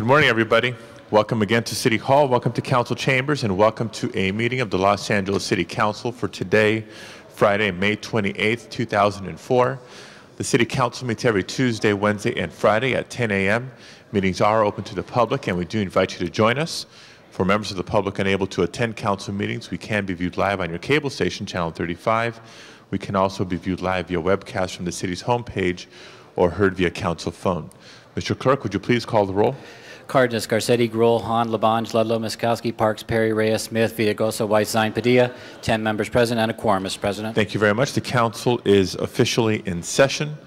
Good morning, everybody. Welcome again to City Hall. Welcome to Council Chambers, and welcome to a meeting of the Los Angeles City Council for today, Friday, May 28th, 2004. The City Council meets every Tuesday, Wednesday, and Friday at 10 a.m. Meetings are open to the public, and we do invite you to join us. For members of the public unable to attend council meetings, we can be viewed live on your cable station, Channel 35. We can also be viewed live via webcast from the city's homepage or heard via council phone. Mr. Clerk, would you please call the roll? Cardenas, Garcetti, Gruel, Hahn, Labange, Ludlow, Miskowski, Parks, Perry, Reyes, Smith, Villaraigosa, White, Zine, Padilla. 10 members present and a quorum, Mr. President. Thank you very much. The council is officially in session.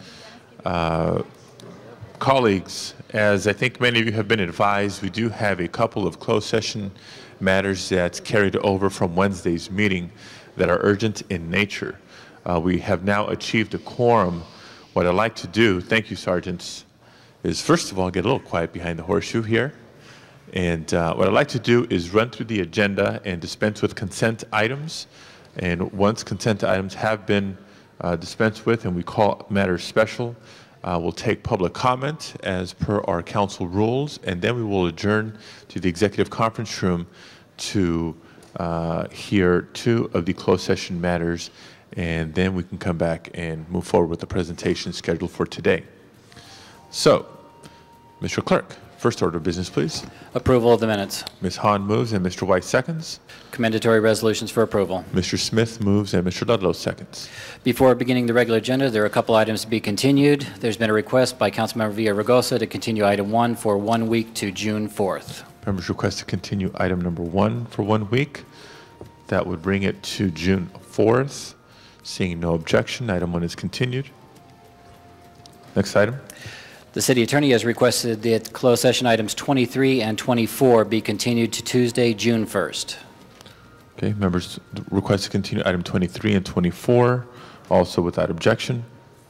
Colleagues, as I think many of you have been advised, we do have a couple of closed session matters that's carried over from Wednesday's meeting that are urgent in nature. We have now achieved a quorum. What I'd like to do, thank you, sergeants, is first of all get a little quiet behind the horseshoe here. And what I'd like to do is run through the agenda and dispense with consent items. And once consent items have been dispensed with and we call matters special, we'll take public comment as per our council rules, and then we will adjourn to the executive conference room to hear 2 of the closed session matters, and then we can come back and move forward with the presentation scheduled for today. So, Mr. Clerk, first order of business, please. Approval of the minutes. Ms. Hahn moves and Mr. White seconds. Commendatory resolutions for approval. Mr. Smith moves and Mr. Ludlow seconds. Before beginning the regular agenda, there are a couple items to be continued. There's been a request by Councilmember Villaraigosa to continue item 1 for 1 week to June 4th. Members request to continue item number 1 for 1 week. That would bring it to June 4th. Seeing no objection, item 1 is continued. Next item. The City Attorney has requested that closed session items 23 and 24 be continued to Tuesday, June 1st. Okay, members request to continue item 23 and 24, also without objection.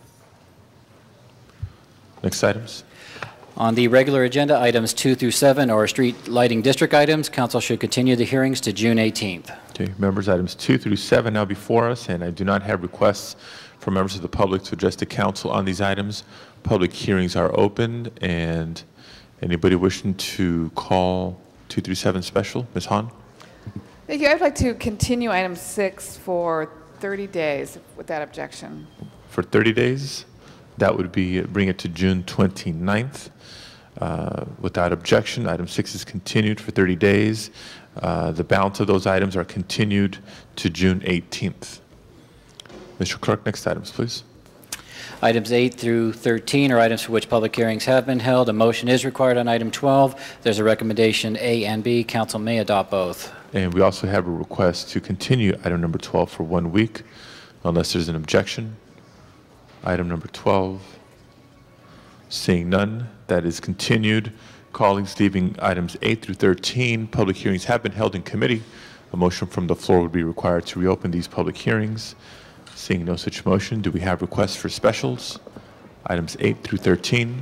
Next items. On the regular agenda, items 2 through 7 are street lighting district items. Council should continue the hearings to June 18th. Okay, members, items 2 through 7 now before us, and I do not have requests for members of the public to address the council on these items. Public hearings are open, and anybody wishing to call 2 through 7 special? Ms. Hahn? Thank you. I'd like to continue item 6 for 30 days without objection. For 30 days? That would be bring it to June 29th. Without objection, item 6 is continued for 30 days. The balance of those items are continued to June 18th. Mr. Clerk, next items, please. Items 8 through 13 are items for which public hearings have been held. A motion is required on item 12. There's a recommendation A and B. Council may adopt both. And we also have a request to continue item number 12 for 1 week, unless there's an objection. Item number 12. Seeing none, that is continued. Colleagues, leaving items 8 through 13, public hearings have been held in committee. A motion from the floor would be required to reopen these public hearings. Seeing no such motion, do we have requests for specials? Items 8 through 13.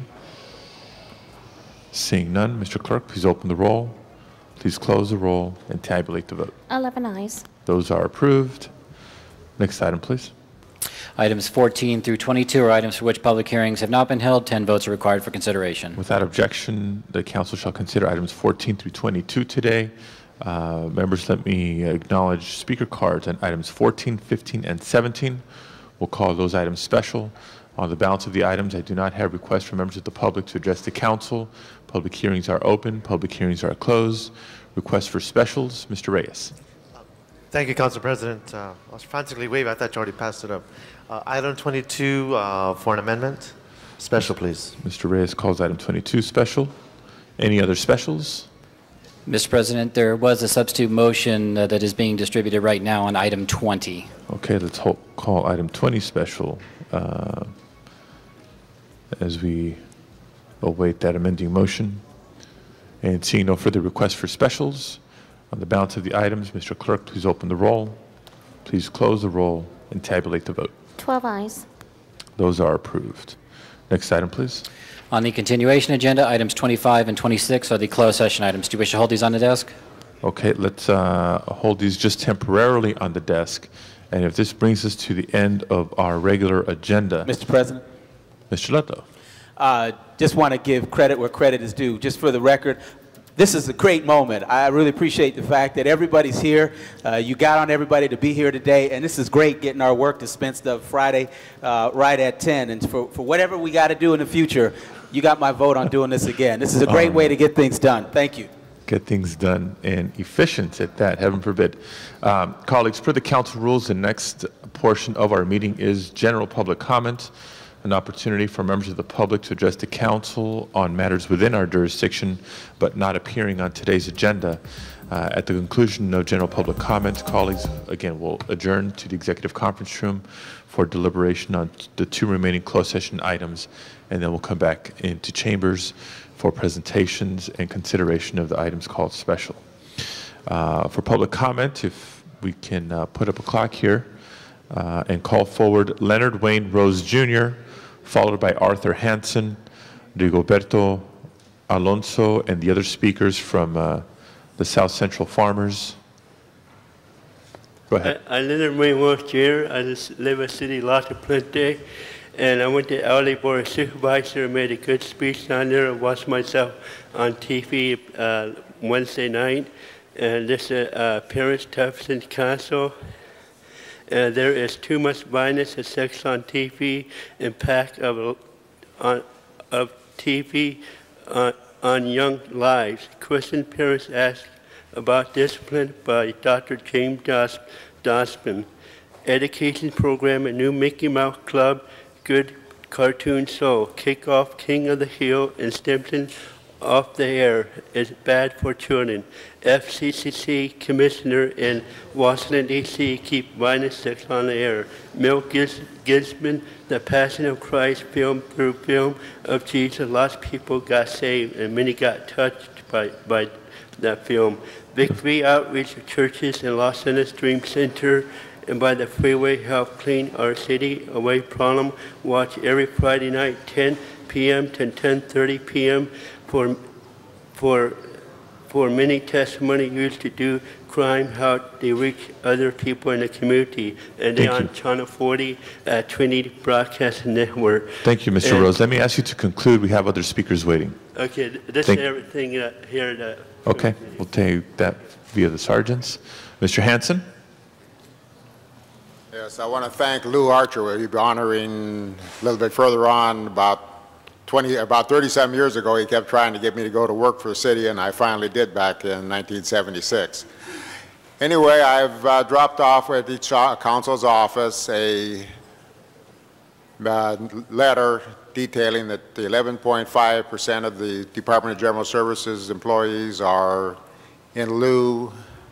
Seeing none, Mr. Clerk, please open the roll. Please close the roll and tabulate the vote. 11 ayes. Those are approved. Next item, please. Items 14 through 22 are items for which public hearings have not been held. 10 votes are required for consideration. Without objection, the council shall consider items 14 through 22 today. Members, let me acknowledge speaker cards on items 14, 15, and 17. We'll call those items special. On the balance of the items, I do not have requests from members of the public to address the council. Public hearings are open. Public hearings are closed. Requests for specials, Mr. Reyes. Thank you, Council President. I was frantically waving. I thought you already passed it up. Item 22 for an amendment. Special, please. Mr. Reyes calls item 22 special. Any other specials? Mr. President, there was a substitute motion that is being distributed right now on item 20. Okay, let's call item 20 special as we await that amending motion. And seeing no further requests for specials, on the balance of the items, Mr. Clerk, please open the roll. Please close the roll and tabulate the vote. 12 ayes. Those are approved. Next item, please. On the continuation agenda, items 25 and 26 are the closed session items. Do you wish to hold these on the desk? Okay, let's hold these just temporarily on the desk. And if this brings us to the end of our regular agenda. Mr. President? Mr. Ludlow. Just want to give credit where credit is due. Just for the record, this is a great moment. I really appreciate the fact that everybody's here. You got on everybody to be here today, and this is great getting our work dispensed of Friday right at 10. And for whatever we got to do in the future, you got my vote on doing this again. This is a great way to get things done. Thank you. Get things done and efficient at that, heaven forbid. Colleagues, per the council rules, the next portion of our meeting is general public comment, an opportunity for members of the public to address the council on matters within our jurisdiction, but not appearing on today's agenda. At the conclusion of general public comments, colleagues, again, will adjourn to the executive conference room for deliberation on the 2 remaining closed session items, and then we'll come back into chambers for presentations and consideration of the items called special. For public comment, if we can put up a clock here and call forward Leonard Wayne Rose Jr., followed by Arthur Hansen, Rigoberto Alonso, and the other speakers from the South Central Farmers. Go ahead. I'm Leonard Wayne Rose Jr. I just live in City La Puente, and I went to LA Board of Supervisor, made a good speech down there. I watched myself on TV Wednesday night, and this is Parents Jefferson Council. There is too much violence and sex on TV, impact of TV on young lives. Christian parents asked about discipline by Dr. James Dosman. Education program, a new Mickey Mouse Club, good cartoon show. Kickoff King of the Hill and Stimpson off the air is bad for children. FCCC Commissioner in Washington, D.C. keep violence sex on the air. Mel Gibson, The Passion of Christ film through film of Jesus. Lots of people got saved and many got touched by that film. Victory Outreach of Churches in Los Angeles Dream Center and by the freeway help clean our city away problem. Watch every Friday night, 10 p.m. to 10:30 p.m. for many testimony used to do crime, how they reach other people in the community. And they on Channel 40 at Trinity Broadcasting Network. Thank you, Mr. Rose. Let me ask you to conclude. We have other speakers waiting. Okay, this is everything here. Okay, we'll take that via the sergeants. Mr. Hansen? Yes, I want to thank Lou Archer. We'll be honoring a little bit further on about 37 years ago. He kept trying to get me to go to work for the city, and I finally did back in 1976. Anyway, I've dropped off at each council's office a letter detailing that the 11.5% of the Department of General Services employees are in lieu,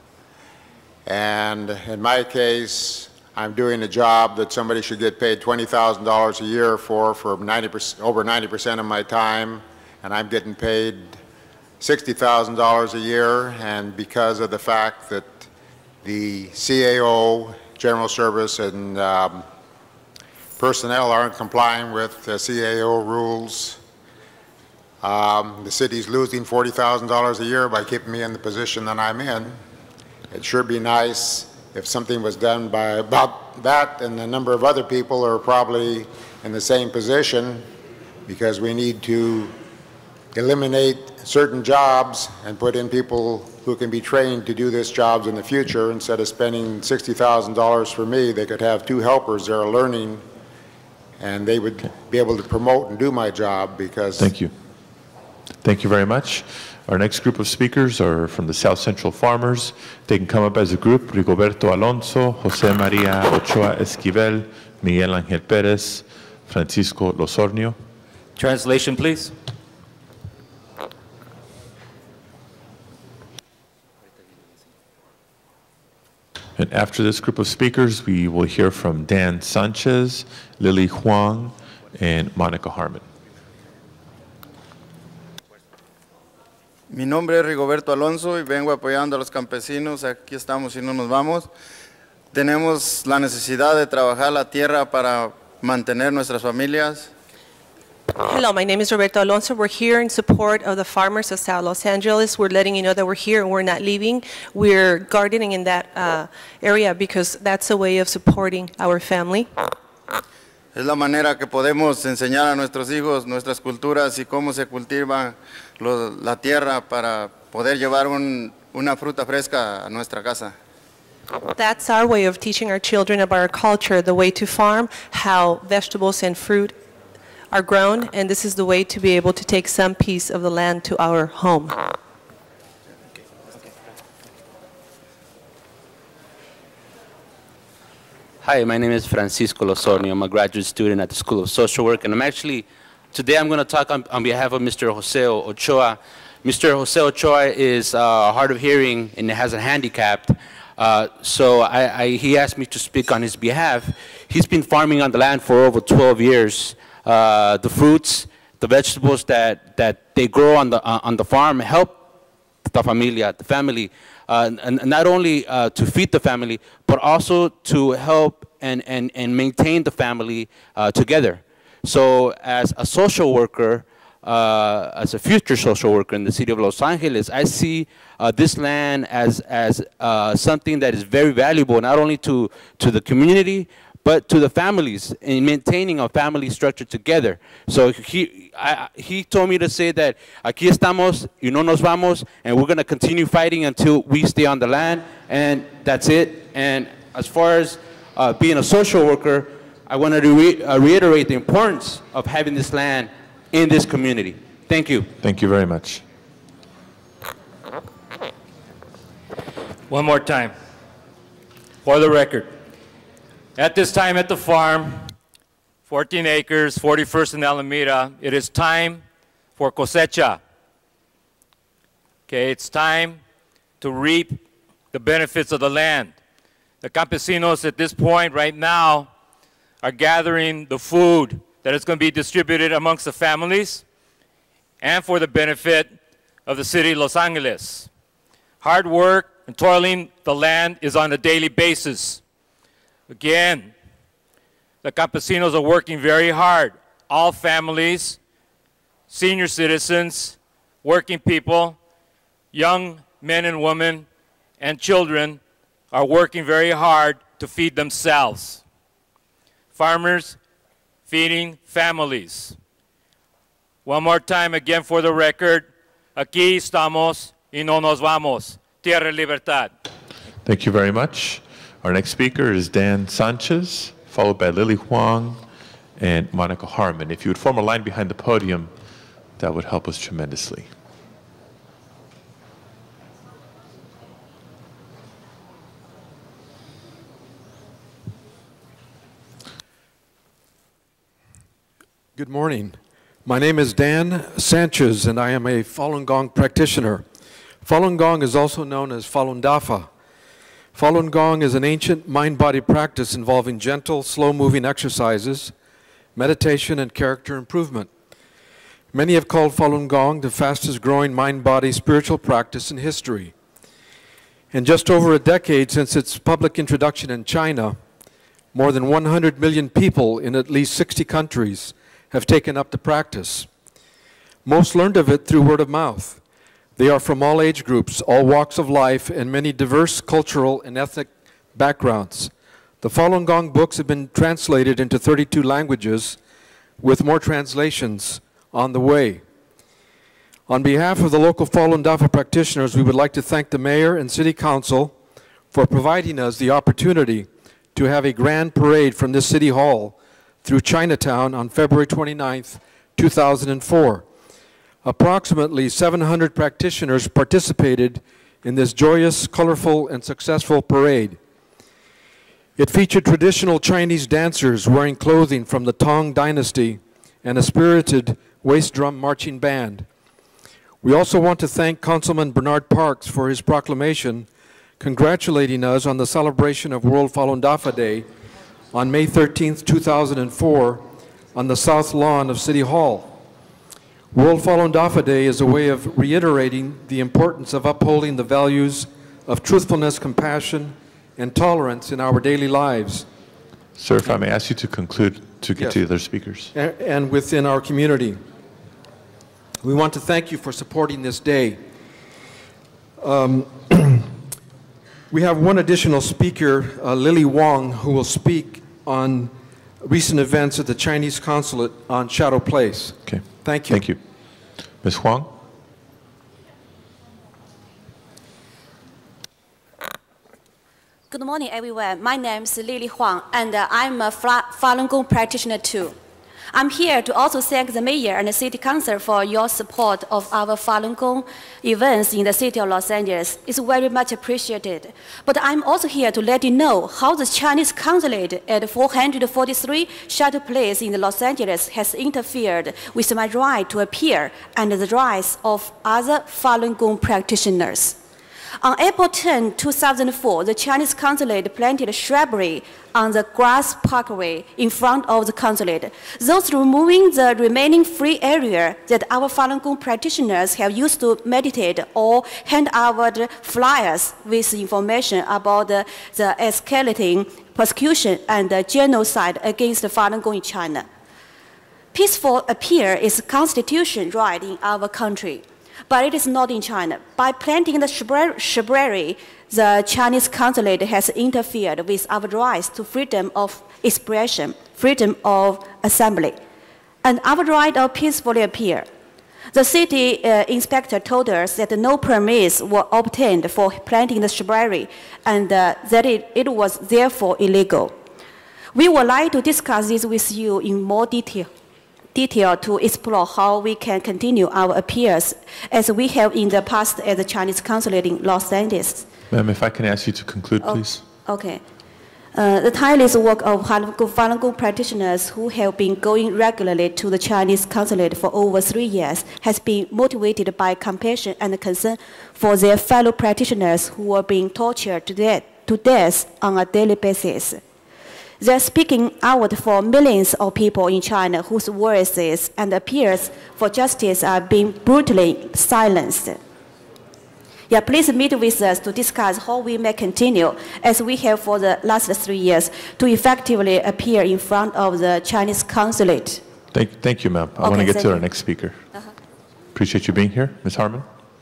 and in my case, I'm doing a job that somebody should get paid $20,000 a year for over 90% of my time, and I'm getting paid $60,000 a year, and because of the fact that the CAO, General Service, and personnel aren't complying with the CAO rules, the city's losing $40,000 a year by keeping me in the position that I'm in. It'd sure be nice if something was done by about that, and a number of other people are probably in the same position, because we need to eliminate certain jobs and put in people who can be trained to do these jobs in the future. Instead of spending $60,000 for me, they could have 2 helpers that are learning, and they would be able to promote and do my job. Because Thank you. Thank you very much. Our next group of speakers are from the South Central Farmers. They can come up as a group: Rigoberto Alonso, Jose Maria Ochoa Esquivel, Miguel Ángel Pérez, Francisco Losornio. Translation, please. And after this group of speakers, we will hear from Dan Sanchez, Lily Huang, and Monica Harmon. Mi nombre es Rigoberto Alonso y vengo apoyando a los campesinos. Aquí estamos y no nos vamos. Tenemos la necesidad de trabajar la tierra para mantener nuestras familias. Hello, my name is Roberto Alonso. We're here in support of the farmers of South Los Angeles. We're letting you know that we're here and we're not leaving. We're gardening in that area because that's a way of supporting our family. Es la manera que podemos enseñar a nuestros hijos nuestras culturas y cómo se cultiva la tierra para poder llevar una fruta fresca a nuestra casa. That's our way of teaching our children about our culture, the way to farm, how vegetables and fruit are grown, and this is the way to be able to take some piece of the land to our home. Hi, my name is Francisco Losornio. I'm a graduate student at the School of Social Work, and today I'm going to talk on behalf of Mr. Jose Ochoa. Mr. Jose Ochoa is hard of hearing and has a handicap, so he asked me to speak on his behalf. He's been farming on the land for over 12 years. The fruits, the vegetables that they grow on the farm help the family, and not only to feed the family, but also to help and maintain the family together. So as a social worker, as a future social worker in the city of Los Angeles, I see this land as something that is very valuable, not only to the community, but to the families, in maintaining a family structure together. So he told me to say that aquí estamos y no nos vamos, and we're going to continue fighting until we stay on the land, and that's it. And as far as being a social worker, I wanted to reiterate the importance of having this land in this community. Thank you. Thank you very much. One more time, for the record. At this time at the farm, 14 acres, 41st and Alameda, it is time for cosecha. Okay, it's time to reap the benefits of the land. The campesinos at this point right now are gathering the food that is going to be distributed amongst the families and for the benefit of the city of Los Angeles. Hard work and toiling the land is on a daily basis. Again, the campesinos are working very hard. All families, senior citizens, working people, young men and women, and children are working very hard to feed themselves. Farmers feeding families. One more time again for the record, aquí estamos y no nos vamos. Tierra y libertad. Thank you very much. Our next speaker is Dan Sanchez, followed by Lily Huang and Monica Harmon. If you would form a line behind the podium, that would help us tremendously. Good morning. My name is Dan Sanchez, and I am a Falun Gong practitioner. Falun Gong is also known as Falun Dafa. Falun Gong is an ancient mind-body practice involving gentle, slow-moving exercises, meditation, and character improvement. Many have called Falun Gong the fastest-growing mind-body spiritual practice in history. In just over a decade since its public introduction in China, more than 100 million people in at least 60 countries have taken up the practice. Most learned of it through word of mouth. They are from all age groups, all walks of life, and many diverse cultural and ethnic backgrounds. The Falun Gong books have been translated into 32 languages, with more translations on the way. On behalf of the local Falun Dafa practitioners, we would like to thank the Mayor and City Council for providing us the opportunity to have a grand parade from this City Hall through Chinatown on February 29th, 2004. Approximately 700 practitioners participated in this joyous, colorful, and successful parade. It featured traditional Chinese dancers wearing clothing from the Tang Dynasty and a spirited waist drum marching band. We also want to thank Councilman Bernard Parks for his proclamation congratulating us on the celebration of World Falun Dafa Day on May 13th, 2004 on the South Lawn of City Hall. World Falun Dafa Day is a way of reiterating the importance of upholding the values of truthfulness, compassion, and tolerance in our daily lives. Sir, if I may ask you to conclude to get to the other speakers. And within our community. We want to thank you for supporting this day. We have one additional speaker, Lily Wong, who will speak on recent events at the Chinese consulate on Shadow Place. Okay. Thank you. Thank you. Ms. Huang? Good morning, everyone. My name is Lily Huang, and I'm a Falun Gong practitioner too. I'm here to also thank the mayor and the city council for your support of our Falun Gong events in the city of Los Angeles. It's very much appreciated. But I'm also here to let you know how the Chinese consulate at 443 Shadow Place in Los Angeles has interfered with my right to appear and the rights of other Falun Gong practitioners. On April 10, 2004, the Chinese consulate planted shrubbery on the grass parkway in front of the consulate, thus removing the remaining free area that our Falun Gong practitioners have used to meditate or hand out flyers with information about the escalating persecution and the genocide against the Falun Gong in China. Peaceful appeal is a constitutional right in our country, but it is not in China. By planting the shrubbery, the Chinese consulate has interfered with our rights to freedom of expression, freedom of assembly, and our right of peacefully appear. The city inspector told us that no permits were obtained for planting the shrubbery and that it was therefore illegal. We would like to discuss this with you in more detail to explore how we can continue our appeals as we have in the past at the Chinese consulate in Los Angeles. Ma'am, if I can ask you to conclude, please. Okay. The tireless work of Falun Gong practitioners who have been going regularly to the Chinese consulate for over 3 years has been motivated by compassion and concern for their fellow practitioners who are being tortured to death on a daily basis. They are speaking out for millions of people in China whose voices and appeals for justice are being brutally silenced. Yeah, please meet with us to discuss how we may continue, as we have for the last 3 years, to effectively appear in front of the Chinese consulate. Thank you, ma'am. I want to get to our next speaker. Appreciate you being here. Ms. Harmon?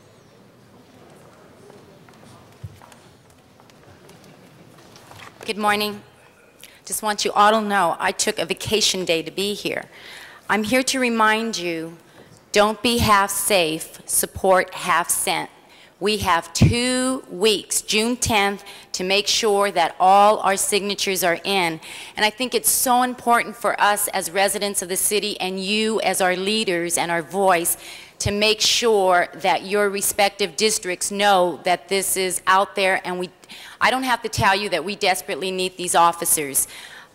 Good morning. Just want you all to know I took a vacation day to be here. I'm here to remind you, don't be half safe, support half sent. We have 2 weeks, June 10th, to make sure that all our signatures are in. And I think it's so important for us as residents of the city and you as our leaders and our voice to make sure that your respective districts know that this is out there, and I don't have to tell you that we desperately need these officers.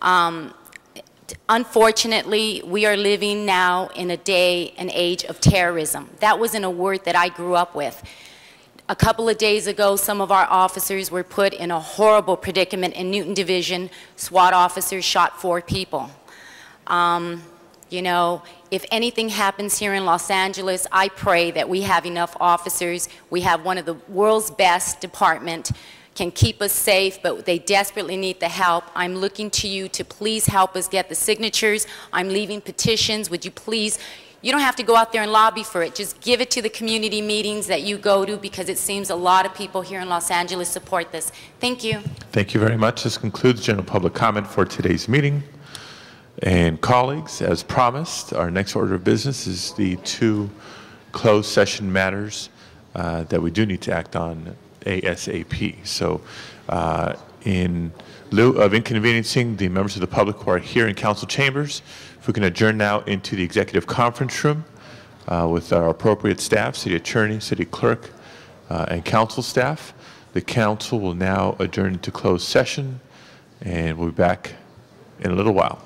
Unfortunately, we are living now in an age of terrorism. That wasn't a word that I grew up with. A couple of days ago, some of our officers were put in a horrible predicament in Newton Division. SWAT officers shot 4 people. You know, if anything happens here in Los Angeles, I pray that we have enough officers. We have one of the world's best department, can keep us safe, but they desperately need the help. I'm looking to you to please help us get the signatures. I'm leaving petitions. Would you please? You don't have to go out there and lobby for it. Just give it to the community meetings that you go to, because it seems a lot of people here in Los Angeles support this. Thank you. Thank you very much. This concludes general public comment for today's meeting. And colleagues, as promised, our next order of business is the 2 closed session matters that we do need to act on ASAP. So in lieu of inconveniencing the members of the public who are here in council chambers, if we can adjourn now into the executive conference room with our appropriate staff, city attorney, city clerk, and council staff. The council will now adjourn to closed session, and we'll be back in a little while.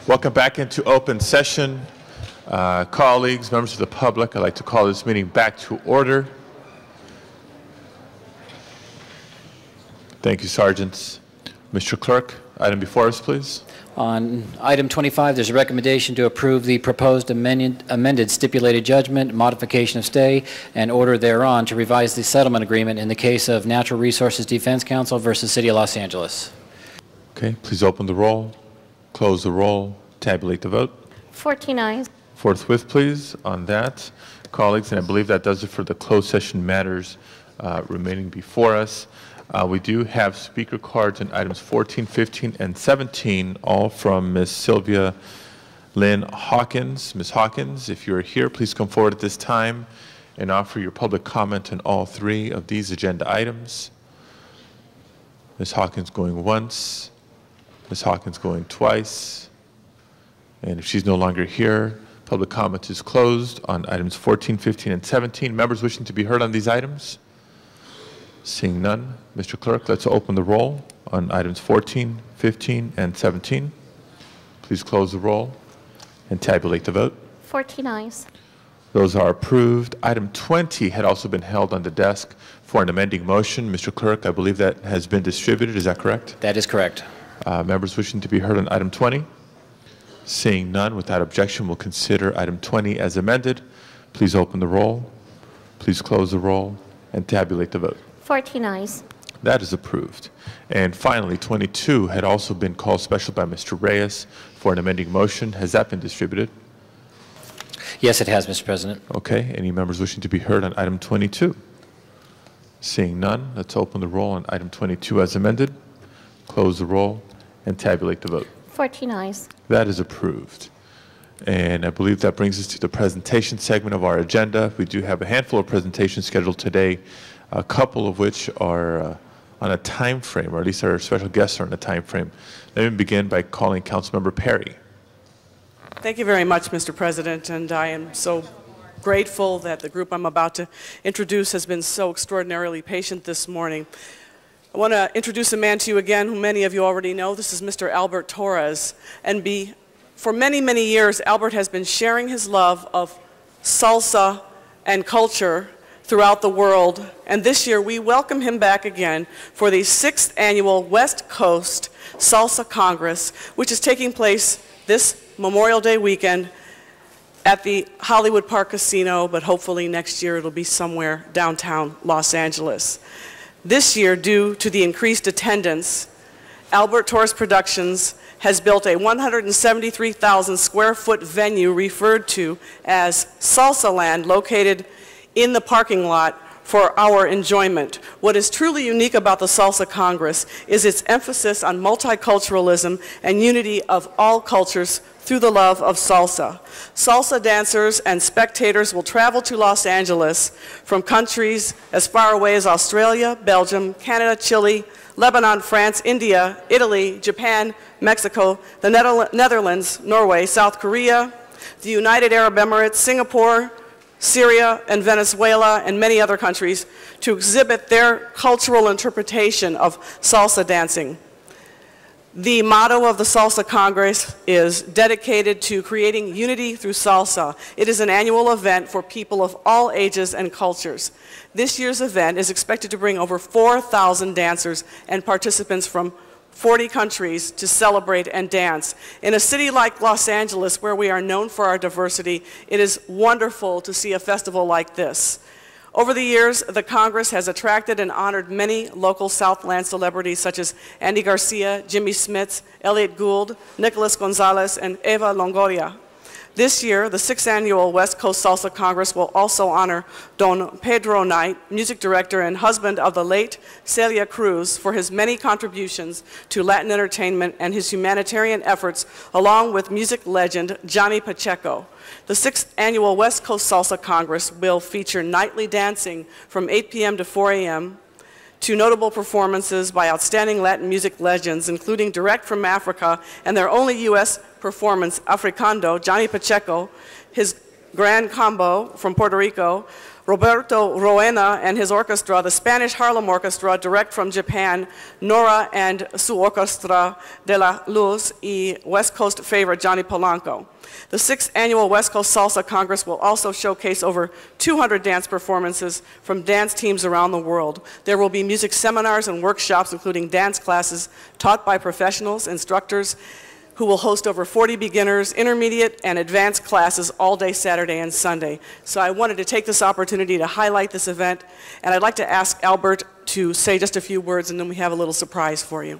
Welcome back into open session. Colleagues, members of the public, I'd like to call this meeting back to order. Thank you, Sergeants. Mr. Clerk, item before us, please. On item 25, there's a recommendation to approve the proposed amended stipulated judgment, modification of stay, and order thereon to revise the settlement agreement in the case of Natural Resources Defense Council versus City of Los Angeles. Okay, please open the roll, close the roll, tabulate the vote. 14 ayes. Forthwith, please, on that. Colleagues, and I believe that does it for the closed session matters remaining before us. We do have speaker cards on items 14, 15, and 17, all from Ms. Sylvia Lynn Hawkins. Ms. Hawkins, if you're here, please come forward at this time and offer your public comment on all three of these agenda items. Ms. Hawkins going once, Ms. Hawkins going twice, and if she's no longer here, public comment is closed on items 14, 15, and 17. Members wishing to be heard on these items? Seeing none, Mr. Clerk, let's open the roll on items 14, 15, and 17. Please close the roll and tabulate the vote. 14 ayes. Those are approved. Item 20 had also been held on the desk for an amending motion. Mr. Clerk, I believe that has been distributed. Is that correct? That is correct. Members wishing to be heard on item 20? Seeing none, without objection, we'll consider item 20 as amended. Please open the roll. Please close the roll and tabulate the vote. 14 ayes. That is approved. And finally, 22 had also been called special by Mr. Reyes for an amending motion. Has that been distributed? Yes, it has, Mr. President. Okay. Any members wishing to be heard on item 22? Seeing none, let's open the roll on item 22 as amended, close the roll, and tabulate the vote. 14 ayes. That is approved. And I believe that brings us to the presentation segment of our agenda. We do have a handful of presentations scheduled today, a couple of which are on a time frame, or at least our special guests are on a time frame. Let me begin by calling Councilmember Perry. Thank you very much, Mr. President, and I am so grateful that the group I'm about to introduce has been so extraordinarily patient this morning. I want to introduce a man to you again who many of you already know. This is Mr. Albert Torres. And for many, many years, Albert has been sharing his love of salsa and culture throughout the world. And this year, we welcome him back again for the 6th annual West Coast Salsa Congress, which is taking place this Memorial Day weekend at the Hollywood Park Casino, but hopefully next year it'll be somewhere downtown Los Angeles. This year, due to the increased attendance, Albert Torres Productions has built a 173,000 square foot venue referred to as Salsa Land, located in the parking lot for our enjoyment. What is truly unique about the Salsa Congress is its emphasis on multiculturalism and unity of all cultures through the love of salsa. Salsa dancers and spectators will travel to Los Angeles from countries as far away as Australia, Belgium, Canada, Chile, Lebanon, France, India, Italy, Japan, Mexico, the Netherlands, Norway, South Korea, the United Arab Emirates, Singapore, Syria, and Venezuela, and many other countries to exhibit their cultural interpretation of salsa dancing. The motto of the Salsa Congress is dedicated to creating unity through salsa. It is an annual event for people of all ages and cultures. This year's event is expected to bring over 4,000 dancers and participants from 40 countries to celebrate and dance. In a city like Los Angeles, where we are known for our diversity, it is wonderful to see a festival like this. Over the years, the Congress has attracted and honored many local Southland celebrities such as Andy Garcia, Jimmy Smits, Elliot Gould, Nicholas Gonzalez, and Eva Longoria. This year, the 6th annual West Coast Salsa Congress will also honor Don Pedro Knight, music director and husband of the late Celia Cruz, for his many contributions to Latin entertainment and his humanitarian efforts, along with music legend Johnny Pacheco. The 6th annual West Coast Salsa Congress will feature nightly dancing from 8 p.m. to 4 a.m., to notable performances by outstanding Latin music legends, including direct from Africa and their only U.S. performance, Africando, Johnny Pacheco, his Gran Combo from Puerto Rico, Roberto Roena and his orchestra, the Spanish Harlem Orchestra, direct from Japan, Nora and su Orquesta de la Luz, y West Coast favorite Johnny Polanco. The 6th Annual West Coast Salsa Congress will also showcase over 200 dance performances from dance teams around the world. There will be music seminars and workshops, including dance classes taught by professionals, instructors, who will host over 40 beginners, intermediate, and advanced classes all day Saturday and Sunday. So I wanted to take this opportunity to highlight this event, and I'd like to ask Albert to say just a few words, and then we have a little surprise for you.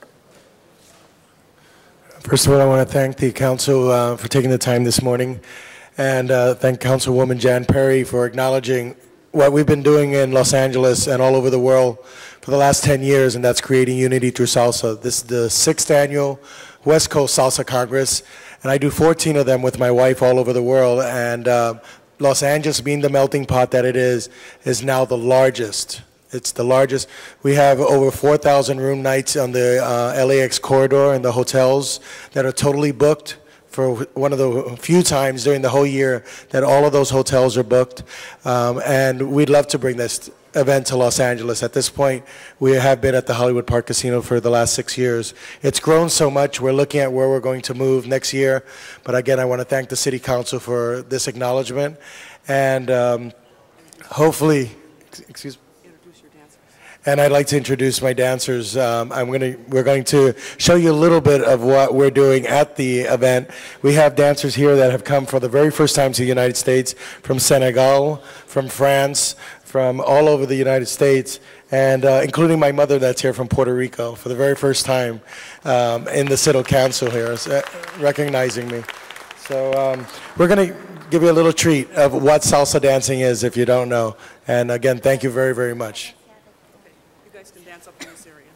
First of all, I want to thank the council for taking the time this morning, and thank Councilwoman Jan Perry for acknowledging what we've been doing in Los Angeles and all over the world for the last 10 years, and that's creating unity through salsa. This is the 6th Annual West Coast Salsa Congress, and I do 14 of them with my wife all over the world, and Los Angeles, being the melting pot that it is now the largest. It's the largest. We have over 4,000 room nights on the LAX corridor and the hotels that are totally booked for one of the few times during the whole year that all of those hotels are booked, and we'd love to bring this event to Los Angeles. At this point, we have been at the Hollywood Park Casino for the last 6 years. It's grown so much, we're looking at where we're going to move next year. But again, I want to thank the City Council for this acknowledgement. And hopefully, excuse me. And I'd like to introduce my dancers. We're going to show you a little bit of what we're doing at the event. We have dancers here that have come for the very first time to the United States, from Senegal, from France, from all over the United States, and including my mother that's here from Puerto Rico for the very first time in the City Council here, recognizing me. So we're going to give you a little treat of what salsa dancing is if you don't know. And again, thank you very, very much. You guys can dance up in this area.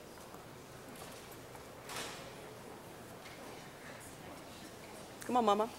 Come on, Mama.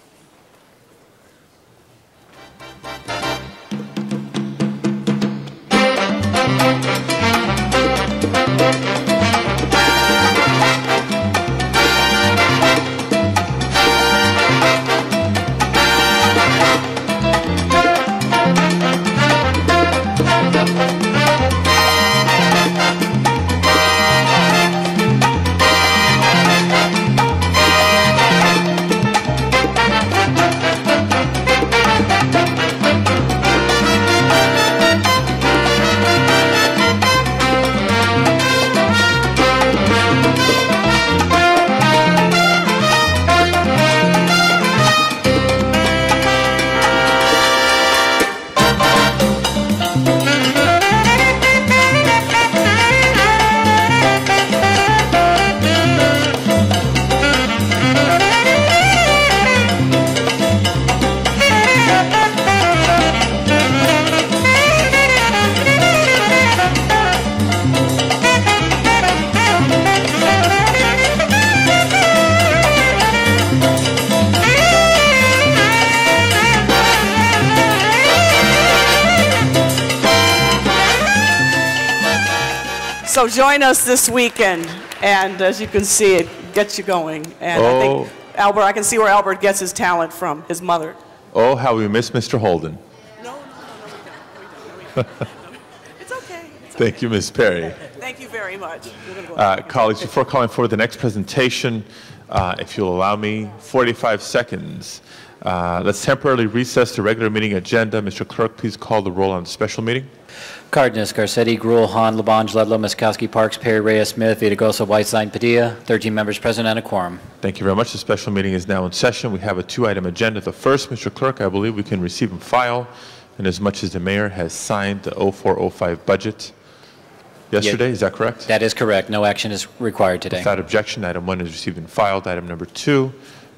So join us this weekend, and as you can see, it gets you going. And I think, Albert, I can see where Albert gets his talent from, his mother. Oh, how we miss Mr. Holden. No, we don't. It's okay. Thank you, Ms. Perry. Thank you very much. Go Colleagues, before calling for the next presentation, if you'll allow me 45 seconds, let's temporarily recess the regular meeting agenda. Mr. Clerk, please call the roll on the special meeting. Cardenas, Garcetti, Gruel, Hahn, Labange, Ludlow, Miskowski, Parks, Perry, Reyes, Smith, Vitagosa, Whiteside, Padilla. 13 members present and a quorum. Thank you very much. The special meeting is now in session. We have a two-item agenda. The first, Mr. Clerk, I believe we can receive and file, and as much as the mayor has signed the 0405 budget yesterday, is that correct? That is correct. No action is required today. Without objection, item 1 is received and filed. Item number 2,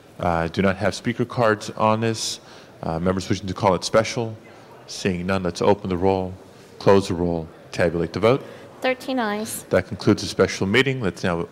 do not have speaker cards on this. Members wishing to call it special. Seeing none, let's open the roll, close the roll, tabulate the vote. 13 ayes. That concludes the special meeting. Let's now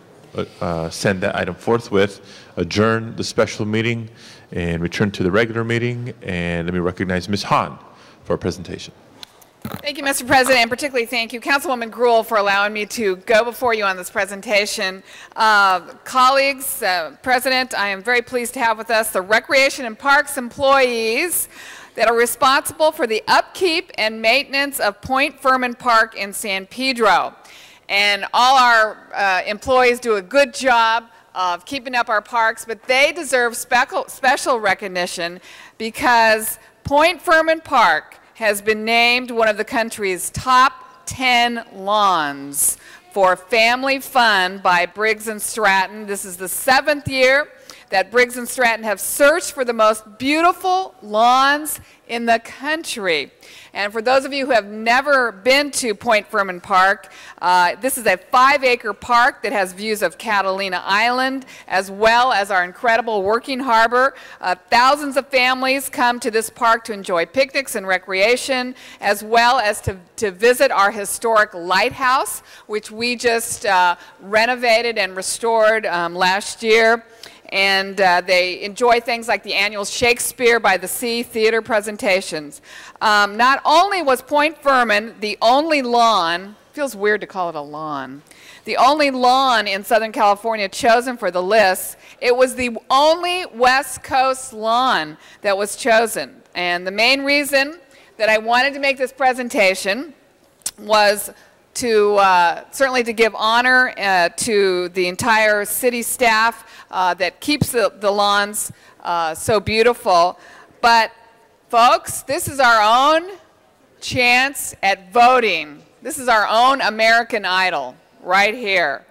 send that item forthwith, adjourn the special meeting, and return to the regular meeting. And let me recognize Ms. Hahn for a presentation. Thank you, Mr. President, and particularly thank you, Councilwoman Gruhl, for allowing me to go before you on this presentation. Colleagues, President, I am very pleased to have with us the Recreation and Parks employees that are responsible for the upkeep and maintenance of Point Furman Park in San Pedro. And all our employees do a good job of keeping up our parks, but they deserve special recognition because Point Furman Park has been named one of the country's top 10 lawns for family fun by Briggs & Stratton. This is the 7th year that Briggs & Stratton have searched for the most beautiful lawns in the country. And for those of you who have never been to Point Furman Park, this is a 5-acre park that has views of Catalina Island as well as our incredible working harbor. Thousands of families come to this park to enjoy picnics and recreation, as well as to visit our historic lighthouse, which we just renovated and restored last year. And they enjoy things like the annual Shakespeare by the Sea theater presentations. Not only was Point Furman the only lawn, feels weird to call it a lawn, the only lawn in Southern California chosen for the list, it was the only West Coast lawn that was chosen. And the main reason that I wanted to make this presentation was to certainly to give honor to the entire city staff that keeps the lawns so beautiful. But folks, this is our own chance at voting. This is our own American Idol right here.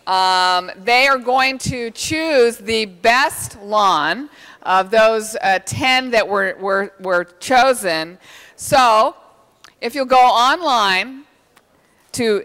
They are going to choose the best lawn of those 10 that were chosen. So if you'll go online to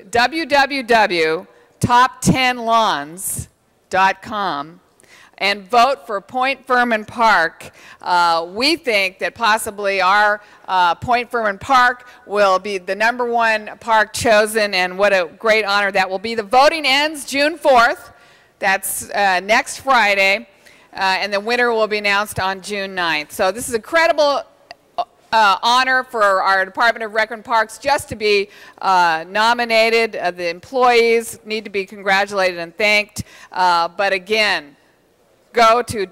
www.top10lawns.com and vote for Point Furman Park. We think that possibly our Point Furman Park will be the #1 park chosen, and what a great honor that will be. The voting ends June 4th. That's next Friday, and the winner will be announced on June 9th. So this is an incredible honor for our Department of Rec and Parks just to be nominated. The employees need to be congratulated and thanked. But again, go to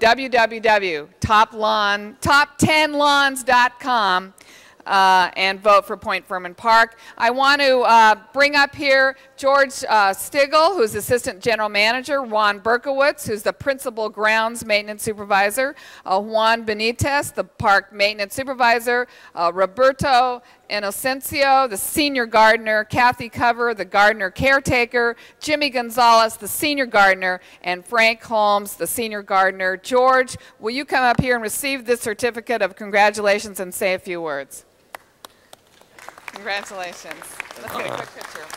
www.top10lawns.com and vote for Point Furman Park. I want to bring up here George Stigl, who's Assistant General Manager, Juan Berkowitz, who's the Principal Grounds Maintenance Supervisor, Juan Benitez, the Park Maintenance Supervisor, Roberto Inocencio, the Senior Gardener, Kathy Cover, the Gardener Caretaker, Jimmy Gonzalez, the Senior Gardener, and Frank Holmes, the Senior Gardener. George, will you come up here and receive this certificate of congratulations and say a few words? Congratulations. Let's get a quick picture.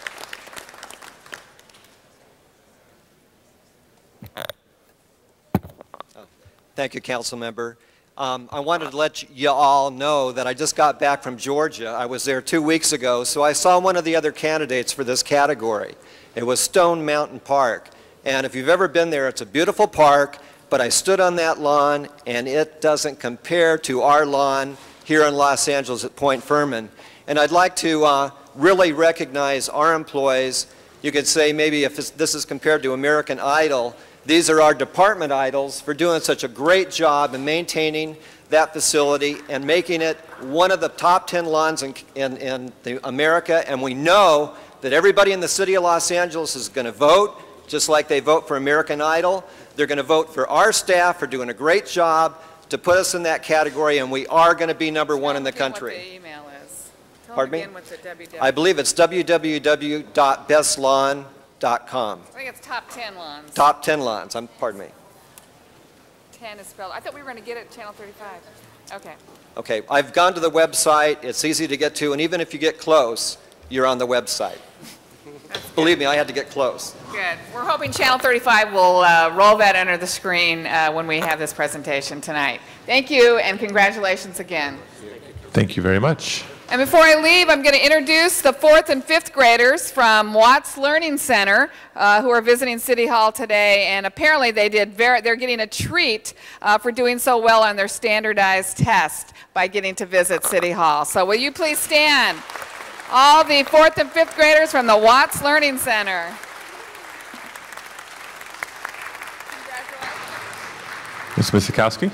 Thank you, Council Member. I wanted to let you all know that I just got back from Georgia. I was there 2 weeks ago, so I saw one of the other candidates for this category. It was Stone Mountain Park. And if you've ever been there, it's a beautiful park, but I stood on that lawn, and it doesn't compare to our lawn here in Los Angeles at Point Furman. And I'd like to really recognize our employees. You could say maybe if this is compared to American Idol, these are our department idols for doing such a great job in maintaining that facility and making it one of the top 10 lawns in America. And we know that everybody in the city of Los Angeles is going to vote, just like they vote for American Idol. They're going to vote for our staff for doing a great job to put us in that category, and we are going to be #1 in the country. What the email is. Pardon me? Again, what's it, www. I believe it's www.bestlawn.com. I think it's top 10 lawns. Top 10 lawns. Pardon me. 10 is spelled. I thought we were going to get it at Channel 35. Okay. Okay. I've gone to the website. It's easy to get to, and even if you get close, you're on the website. Believe me, I had to get close. Good. We're hoping Channel 35 will roll that under the screen when we have this presentation tonight. Thank you, and congratulations again. Thank you very much. And before I leave, I'm going to introduce the 4th and 5th graders from Watts Learning Center who are visiting City Hall today. And apparently they're getting a treat for doing so well on their standardized test by getting to visit City Hall. So will you please stand? All the 4th and 5th graders from the Watts Learning Center. Ms. Misikowski?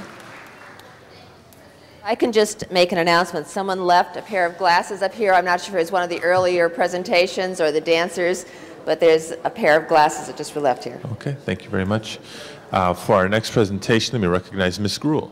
I can just make an announcement. Someone left a pair of glasses up here. I'm not sure if it was one of the earlier presentations or the dancers, but there's a pair of glasses that just were left here. Okay, thank you very much. For our next presentation, let me recognize Ms. Gruhl.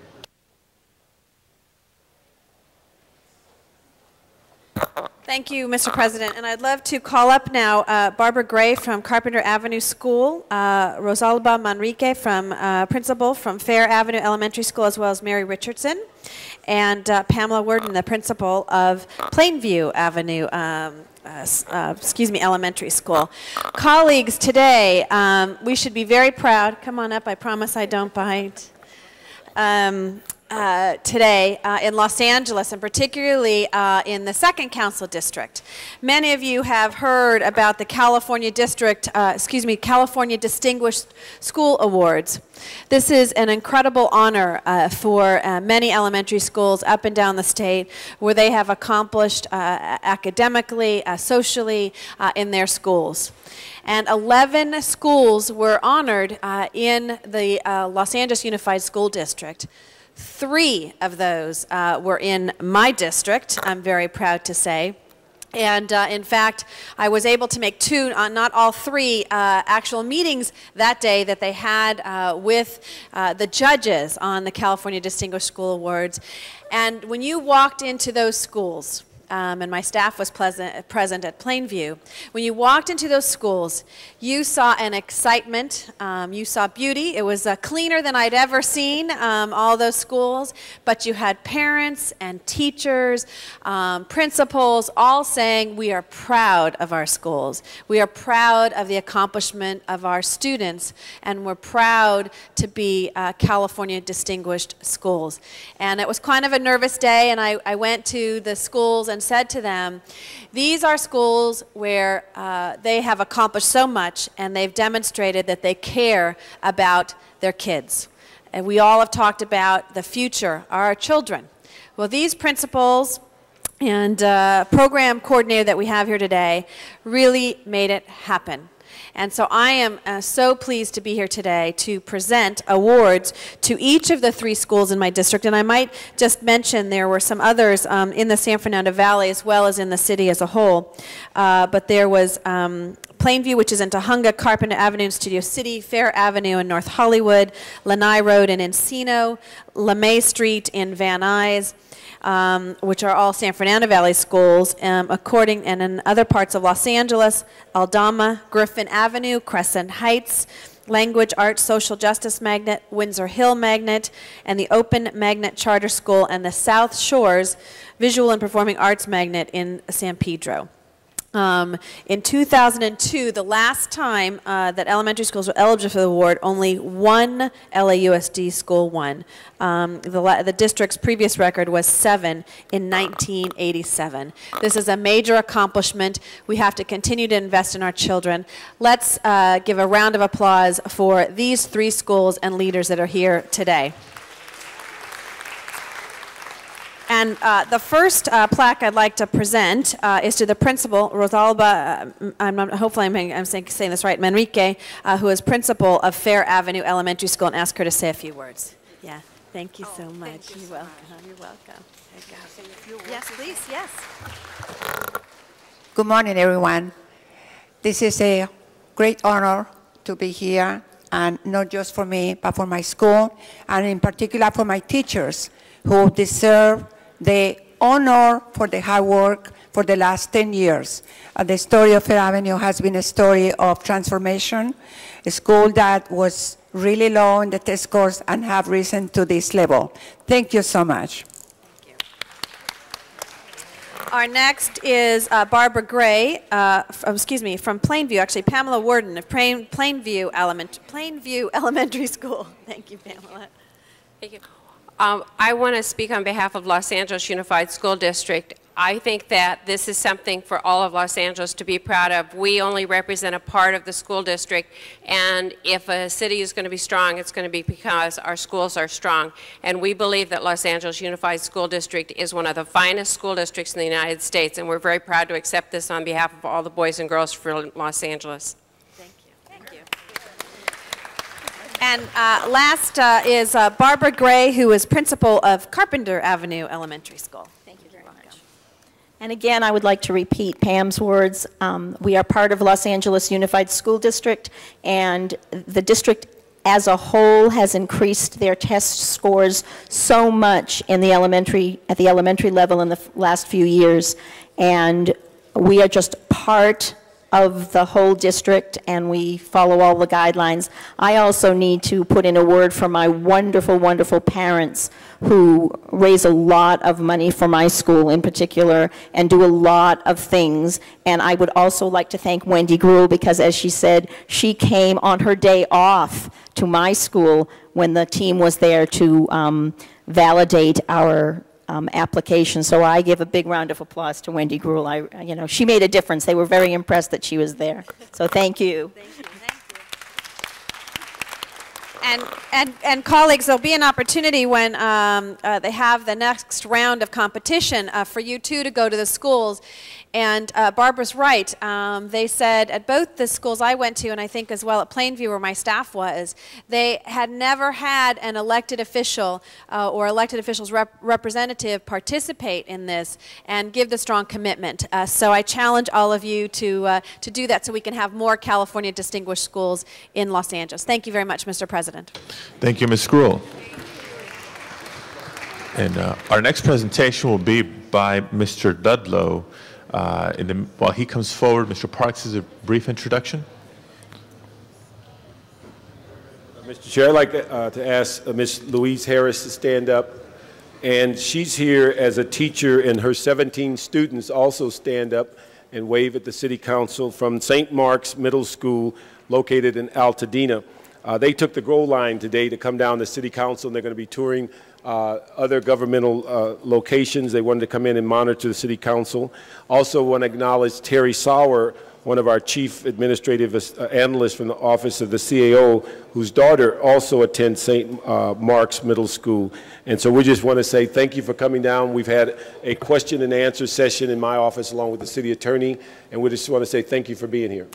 Thank you, Mr. President. And I'd love to call up now Barbara Gray from Carpenter Avenue School, Rosalba Manrique, principal from Fair Avenue Elementary School, as well as Mary Richardson, and Pamela Worden, the principal of Plainview Avenue Elementary School. Colleagues, today we should be very proud. Come on up, I promise I don't bite. Today in Los Angeles, and particularly in the 2nd Council District. Many of you have heard about the California California Distinguished School Awards. This is an incredible honor for many elementary schools up and down the state where they have accomplished academically, socially in their schools. And 11 schools were honored in the Los Angeles Unified School District. 3 of those were in my district, I'm very proud to say. And in fact, I was able to make 2, not all 3, actual meetings that day that they had with the judges on the California Distinguished School Awards. And when you walked into those schools, and my staff was present at Plainview. When you walked into those schools, you saw an excitement, you saw beauty. It was cleaner than I'd ever seen, all those schools, but you had parents and teachers, principals, all saying, we are proud of our schools. We are proud of the accomplishment of our students, and we're proud to be California Distinguished Schools. And it was kind of a nervous day, and I went to the schools and said to them, these are schools where they have accomplished so much and they've demonstrated that they care about their kids. And we all have talked about the future, our children. Well, these principals and program coordinator that we have here today really made it happen. And so I am so pleased to be here today to present awards to each of the 3 schools in my district. And I might just mention there were some others in the San Fernando Valley as well as in the city as a whole. But there was Plainview, which is in Tujunga, Carpenter Avenue in Studio City, Fair Avenue in North Hollywood, Lanai Road in Encino, LeMay Street in Van Nuys, which are all San Fernando Valley schools, and in other parts of Los Angeles, Aldama, Griffin Avenue, Crescent Heights, Language Arts Social Justice Magnet, Windsor Hill Magnet, and the Open Magnet Charter School, and the South Shores Visual and Performing Arts Magnet in San Pedro. In 2002, the last time that elementary schools were eligible for the award, only 1 LAUSD school won. The district's previous record was 7 in 1987. This is a major accomplishment. We have to continue to invest in our children. Let's give a round of applause for these 3 schools and leaders that are here today. And the first plaque I'd like to present is to the principal, Rosalba, hopefully I'm saying this right, Manrique, who is principal of Fair Avenue Elementary School, and ask her to say a few words. Yeah, thank you so much. You're welcome. You're welcome. Yes, please, yes. Good morning, everyone. This is a great honor to be here, and not just for me, but for my school, and in particular for my teachers, who deserve the honor for the hard work for the last 10 years. The story of Fair Avenue has been a story of transformation, a school that was really low in the test scores and have risen to this level. Thank you so much. Our next is Barbara Gray, from Plainview, actually Pamela Worden of Plainview Elementary School. Thank you, Pamela. Thank you. I want to speak on behalf of Los Angeles Unified School District. I think that this is something for all of Los Angeles to be proud of. We only represent a part of the school district, and if a city is going to be strong, it's going to be because our schools are strong. And we believe that Los Angeles Unified School District is one of the finest school districts in the United States, and we're very proud to accept this on behalf of all the boys and girls for Los Angeles. And last is Barbara Gray, who is principal of Carpenter Avenue Elementary School. Thank you very much. And again, I would like to repeat Pam's words. We are part of Los Angeles Unified School District, and the district as a whole has increased their test scores so much in the at the elementary level in the last few years. And we are just part of the whole district, and we follow all the guidelines. I also need to put in a word for my wonderful, wonderful parents who raise a lot of money for my school in particular and do a lot of things. And I would also like to thank Wendy Gruhl, because as she said, she came on her day off to my school when the team was there to validate our application. So I give a big round of applause to Wendy Gruhl. She made a difference. They were very impressed that she was there. So thank you. Thank you. And colleagues, there'll be an opportunity when they have the next round of competition for you too to go to the schools. And Barbara's right. They said at both the schools I went to, and I think as well at Plainview where my staff was, they had never had an elected official or elected official's representative participate in this and give the strong commitment. So I challenge all of you to do that so we can have more California distinguished schools in Los Angeles. Thank you very much, Mr. President. Thank you, Ms. Gruhl. And our next presentation will be by Mr. Dudlow. While he comes forward, Mr. Parks has a brief introduction. Mr. Chair, I'd like to ask Ms. Louise Harris to stand up. And she's here as a teacher, and her 17 students also stand up and wave at the City Council from St. Mark's Middle School located in Altadena. They took the GROW line today to come down to City Council, and they're going to be touring other governmental locations. They wanted to come in and monitor the City Council. Also want to acknowledge Terry Sauer, one of our chief administrative analysts from the Office of the CAO, whose daughter also attends St. Mark's Middle School. And so we just want to say thank you for coming down. We've had a question and answer session in my office along with the city attorney, and we just want to say thank you for being here.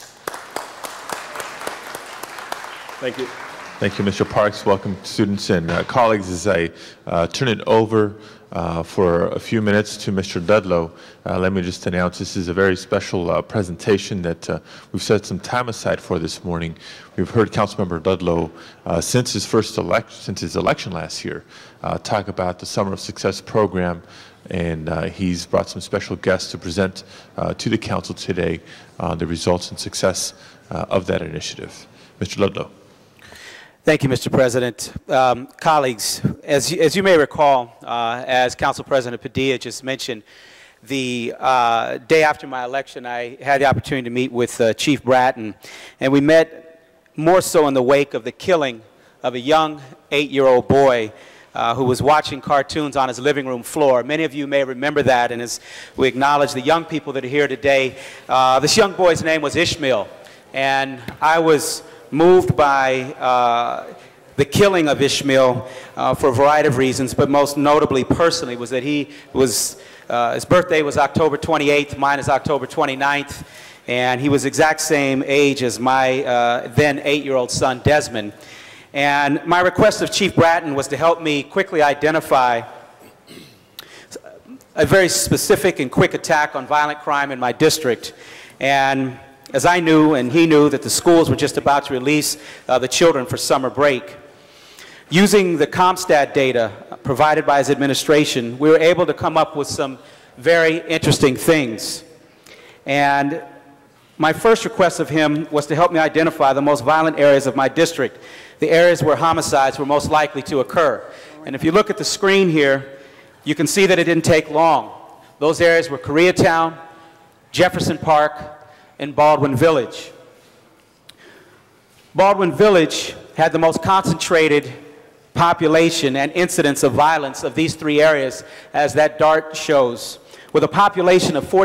Thank you. Thank you, Mr. Parks. Welcome, students and colleagues. As I turn it over for a few minutes to Mr. Dudlow, let me just announce this is a very special presentation that we've set some time aside for this morning. We've heard Councilmember Dudlow since his election last year talk about the Summer of Success program, and he's brought some special guests to present to the council today on the results and success of that initiative. Mr. Dudlow. Thank you, Mr. President. Colleagues, as you may recall, as Council President Padilla just mentioned, the day after my election, I had the opportunity to meet with Chief Bratton, and we met more so in the wake of the killing of a young 8-year-old boy who was watching cartoons on his living room floor. Many of you may remember that, and as we acknowledge the young people that are here today, this young boy's name was Ishmael, and I was moved by the killing of Ishmael for a variety of reasons, but most notably personally was that his birthday was October 28th, mine is October 29th, and he was exact same age as my then 8-year-old son Desmond. And my request of Chief Bratton was to help me quickly identify a very specific and quick attack on violent crime in my district. And as I knew and he knew that the schools were just about to release the children for summer break. Using the CompStat data provided by his administration, we were able to come up with some very interesting things. And my first request of him was to help me identify the most violent areas of my district, the areas where homicides were most likely to occur. And if you look at the screen here, you can see that it didn't take long. Those areas were Koreatown, Jefferson Park, and Baldwin Village. Baldwin Village had the most concentrated population and incidence of violence of these three areas, as that dart shows, with a population of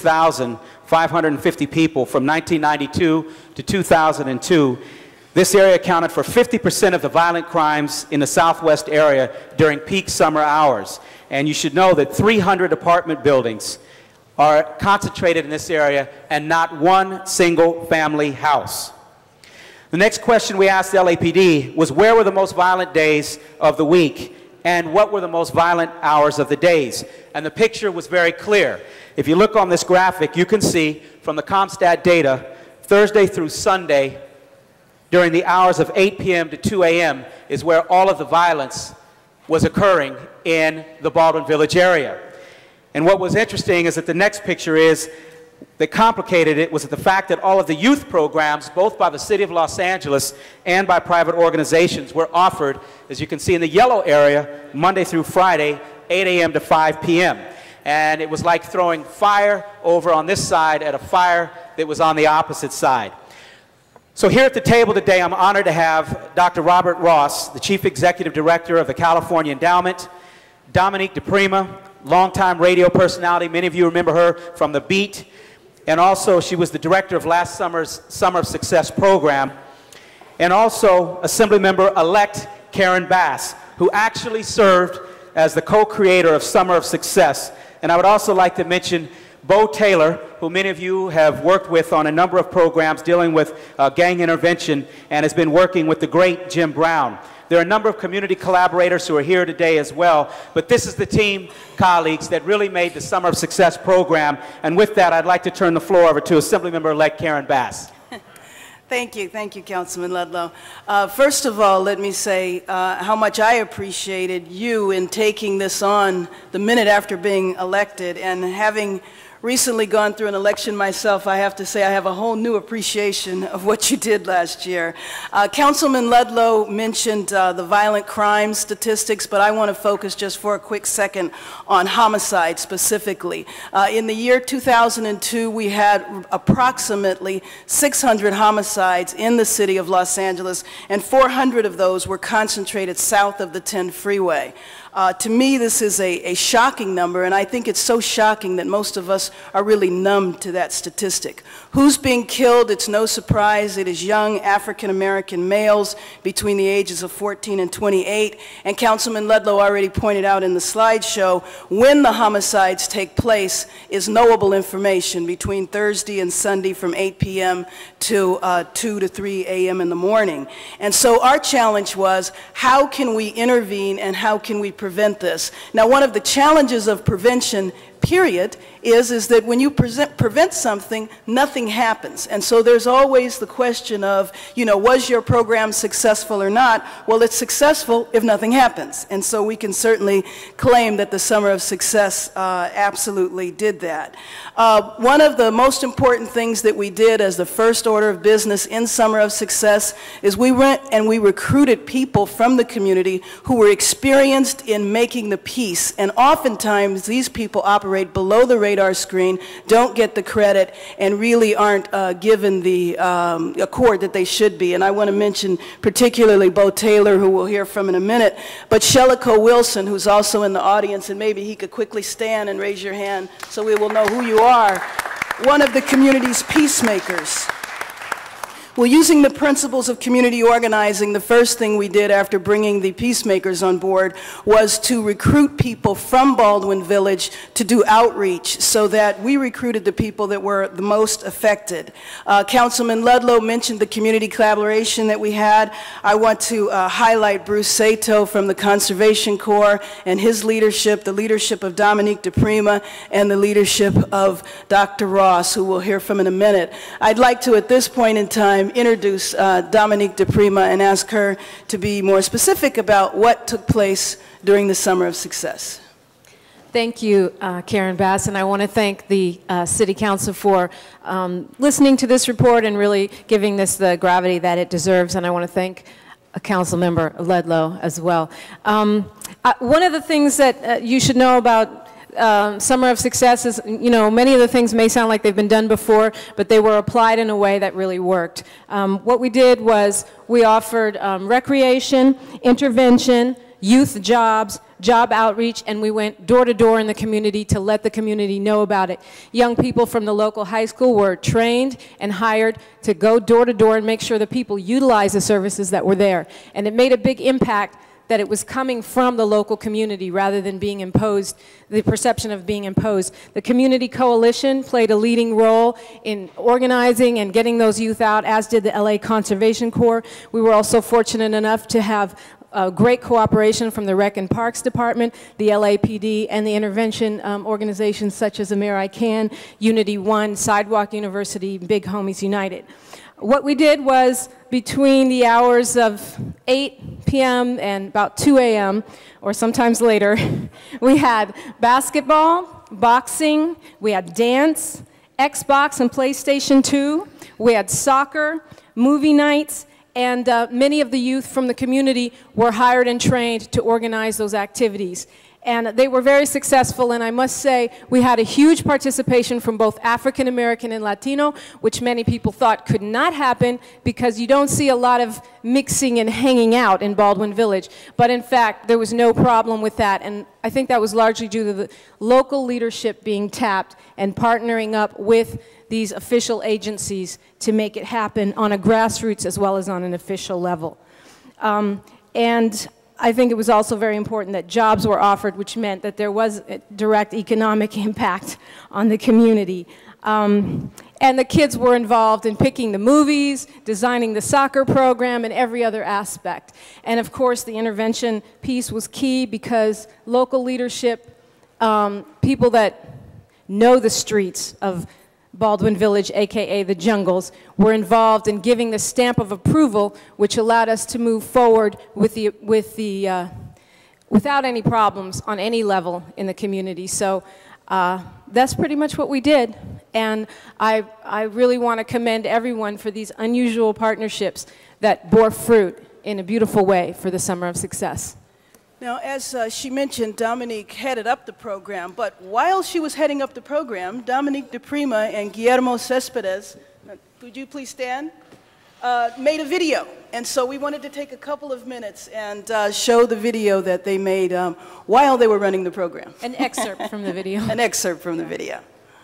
46,550 people from 1992 to 2002. This area accounted for 50% of the violent crimes in the southwest area during peak summer hours. And you should know that 300 apartment buildings are concentrated in this area and not one single family house. The next question we asked the LAPD was, where were the most violent days of the week and what were the most violent hours of the days? And the picture was very clear. If you look on this graphic, you can see from the CompStat data, Thursday through Sunday, during the hours of 8 p.m. to 2 a.m. is where all of the violence was occurring in the Baldwin Village area. And what was interesting is that the next picture is, that complicated it was the fact that all of the youth programs, both by the City of Los Angeles and by private organizations, were offered, as you can see in the yellow area, Monday through Friday, 8 a.m. to 5 p.m. And it was like throwing fire over on this side at a fire that was on the opposite side. So here at the table today, I'm honored to have Dr. Robert Ross, the Chief Executive Director of the California Endowment, Dominique DePrima, longtime radio personality. Many of you remember her from The Beat. And also, she was the director of last summer's Summer of Success program. And also, Assemblymember-elect Karen Bass, who actually served as the co-creator of Summer of Success. And I would also like to mention Bo Taylor, who many of you have worked with on a number of programs dealing with gang intervention and has been working with the great Jim Brown. There are a number of community collaborators who are here today as well, but this is the team, colleagues, that really made the Summer of Success program. And with that, I'd like to turn the floor over to Assemblymember-elect Karen Bass. Thank you, Councilman Ludlow. First of all, let me say how much I appreciated you in taking this on the minute after being elected, and having recently gone through an election myself, I have to say I have a whole new appreciation of what you did last year. Councilman Ludlow mentioned the violent crime statistics, but I want to focus just for a quick second on homicide specifically. In the year 2002, we had approximately 600 homicides in the city of Los Angeles, and 400 of those were concentrated south of the 10 freeway. To me, this is a shocking number, and I think it's so shocking that most of us are really numb to that statistic. Who's being killed? It's no surprise. It is young African-American males between the ages of 14 and 28. And Councilman Ludlow already pointed out in the slideshow, when the homicides take place is knowable information between Thursday and Sunday from 8 p.m. to 2 to 3 a.m. in the morning. And so our challenge was, how can we intervene and how can we prevent this? Now, one of the challenges of prevention, period, is that when you prevent something, nothing happens. And so there's always the question of, you know, was your program successful or not? Well, it's successful if nothing happens. And so we can certainly claim that the Summer of Success absolutely did that. One of the most important things that we did as the first order of business in Summer of Success is we went and we recruited people from the community who were experienced in making the peace. And oftentimes these people operate below the radar screen, don't get the credit, and really aren't given the accord that they should be. And I want to mention particularly Bo Taylor, who we'll hear from in a minute, but Shellico Wilson, who's also in the audience, and maybe he could quickly stand and raise your hand so we will know who you are. One of the community's peacemakers. Well, using the principles of community organizing, the first thing we did after bringing the peacemakers on board was to recruit people from Baldwin Village to do outreach, so that we recruited the people that were the most affected. Councilman Ludlow mentioned the community collaboration that we had. I want to highlight Bruce Sato from the Conservation Corps and his leadership, the leadership of Dominique DePrima, and the leadership of Dr. Ross, who we'll hear from in a minute. I'd like to, at this point in time, introduce Dominique DePrima and ask her to be more specific about what took place during the Summer of Success. Thank you, Karen Bass, and I want to thank the City Council for listening to this report and really giving this the gravity that it deserves, and I want to thank Councilmember Ludlow as well. One of the things that you should know about Summer of Success is, you know, many of the things may sound like they've been done before, but they were applied in a way that really worked. What we did was we offered recreation, intervention, youth jobs, job outreach, and we went door to door in the community to let the community know about it. Young people from the local high school were trained and hired to go door to door and make sure that people utilize the services that were there. And it made a big impact that it was coming from the local community rather than being imposed, the perception of being imposed. The Community Coalition played a leading role in organizing and getting those youth out, as did the LA Conservation Corps. We were also fortunate enough to have great cooperation from the Rec and Parks Department, the LAPD, and the intervention organizations such as Amir I Can, Unity One, Sidewalk University, Big Homies United. What we did was, between the hours of 8 p.m. and about 2 a.m., or sometimes later, we had basketball, boxing, we had dance, Xbox and PlayStation 2, we had soccer, movie nights, and many of the youth from the community were hired and trained to organize those activities. And they were very successful, and I must say we had a huge participation from both African American and Latino, which many people thought could not happen because you don't see a lot of mixing and hanging out in Baldwin Village. But in fact, there was no problem with that, and I think that was largely due to the local leadership being tapped and partnering up with these official agencies to make it happen on a grassroots as well as on an official level. And I think it was also very important that jobs were offered, which meant that there was a direct economic impact on the community. And the kids were involved in picking the movies, designing the soccer program, and every other aspect. And of course, the intervention piece was key because local leadership, people that know the streets of Baldwin Village, aka the Jungles, were involved in giving the stamp of approval, which allowed us to move forward without any problems on any level in the community. So that's pretty much what we did. And I really want to commend everyone for these unusual partnerships that bore fruit in a beautiful way for the Summer of Success. Now, as she mentioned, Dominique headed up the program, but while she was heading up the program, Dominique DePrima and Guillermo Cespedes, could you please stand, made a video. And so we wanted to take a couple of minutes and show the video that they made while they were running the program. An excerpt from the video. An excerpt from the video.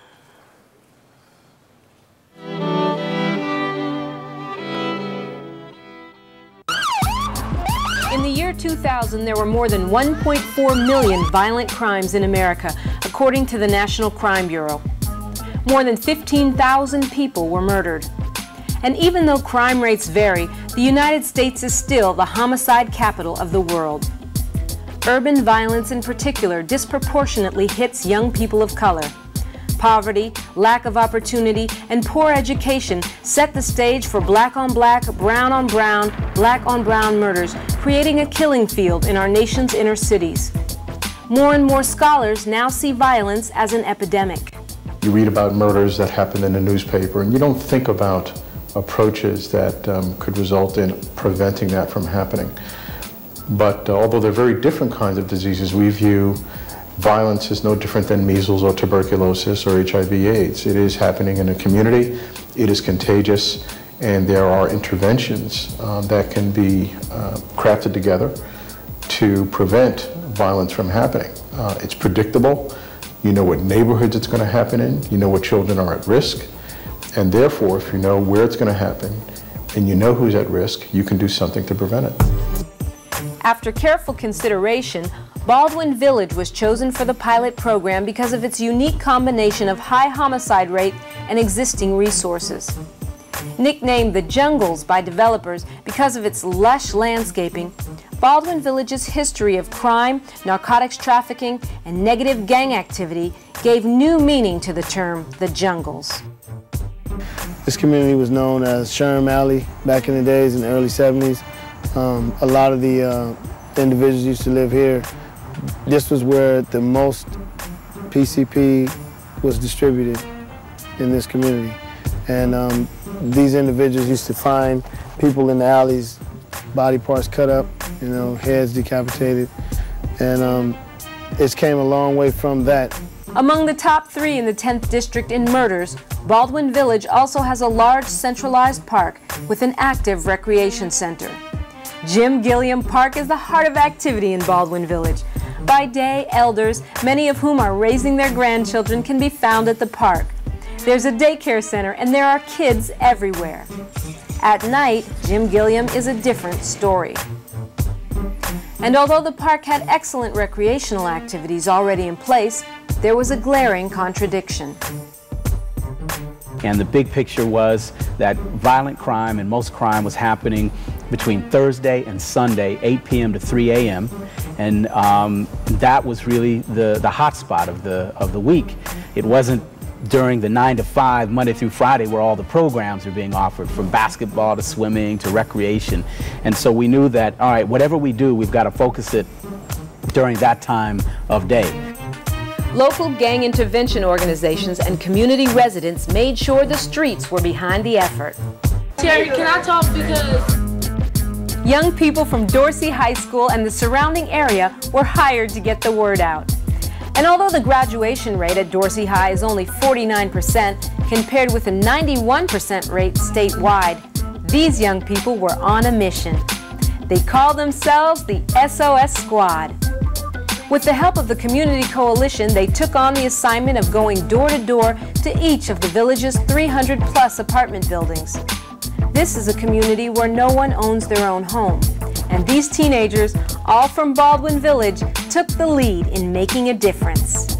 In the year 2000, there were more than 1.4 million violent crimes in America, according to the National Crime Bureau. More than 15,000 people were murdered. And even though crime rates vary, the United States is still the homicide capital of the world. Urban violence in particular disproportionately hits young people of color. Poverty, lack of opportunity, and poor education set the stage for black on black, brown on brown, black on brown murders, creating a killing field in our nation's inner cities. More and more scholars now see violence as an epidemic. You read about murders that happen in the newspaper, and you don't think about approaches that could result in preventing that from happening. But although they're very different kinds of diseases, we view violence is no different than measles or tuberculosis or HIV/AIDS. It is happening in a community, it is contagious, and there are interventions that can be crafted together to prevent violence from happening. It's predictable. You know what neighborhoods it's going to happen in. You know what children are at risk. And therefore, if you know where it's going to happen and you know who's at risk, you can do something to prevent it. After careful consideration, Baldwin Village was chosen for the pilot program because of its unique combination of high homicide rate and existing resources. Nicknamed the Jungles by developers because of its lush landscaping, Baldwin Village's history of crime, narcotics trafficking, and negative gang activity gave new meaning to the term the Jungles. This community was known as Sherm Alley back in the days in the early 70s. A lot of the individuals used to live here. This was where the most PCP was distributed in this community. And these individuals used to find people in the alleys, body parts cut up, you know, heads decapitated. And it came a long way from that. Among the top 3 in the 10th District in murders, Baldwin Village also has a large centralized park with an active recreation center. Jim Gilliam Park is the heart of activity in Baldwin Village. By day, elders, many of whom are raising their grandchildren, can be found at the park. There's a daycare center and there are kids everywhere. At night, Jim Gilliam is a different story. And although the park had excellent recreational activities already in place, there was a glaring contradiction. And the big picture was that violent crime and most crime was happening between Thursday and Sunday, 8 p.m. to 3 a.m. And that was really the hot spot of the week. It wasn't during the 9 to 5, Monday through Friday, where all the programs are being offered, from basketball to swimming to recreation. And so we knew that, all right, whatever we do, we've got to focus it during that time of day. Local gang intervention organizations and community residents made sure the streets were behind the effort. Terry, can I talk because... Young people from Dorsey High School and the surrounding area were hired to get the word out. And although the graduation rate at Dorsey High is only 49% compared with a 91% rate statewide, these young people were on a mission. They call themselves the SOS Squad. With the help of the Community Coalition, they took on the assignment of going door to door to each of the village's 300+ apartment buildings. This is a community where no one owns their own home, and these teenagers, all from Baldwin Village, took the lead in making a difference.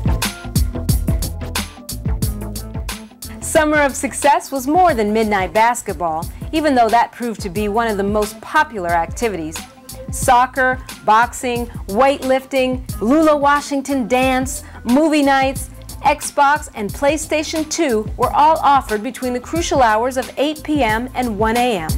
Summer of Success was more than midnight basketball, even though that proved to be one of the most popular activities. Soccer, boxing, weightlifting, Lula Washington dance, movie nights, Xbox, and PlayStation 2 were all offered between the crucial hours of 8 p.m. and 1 a.m.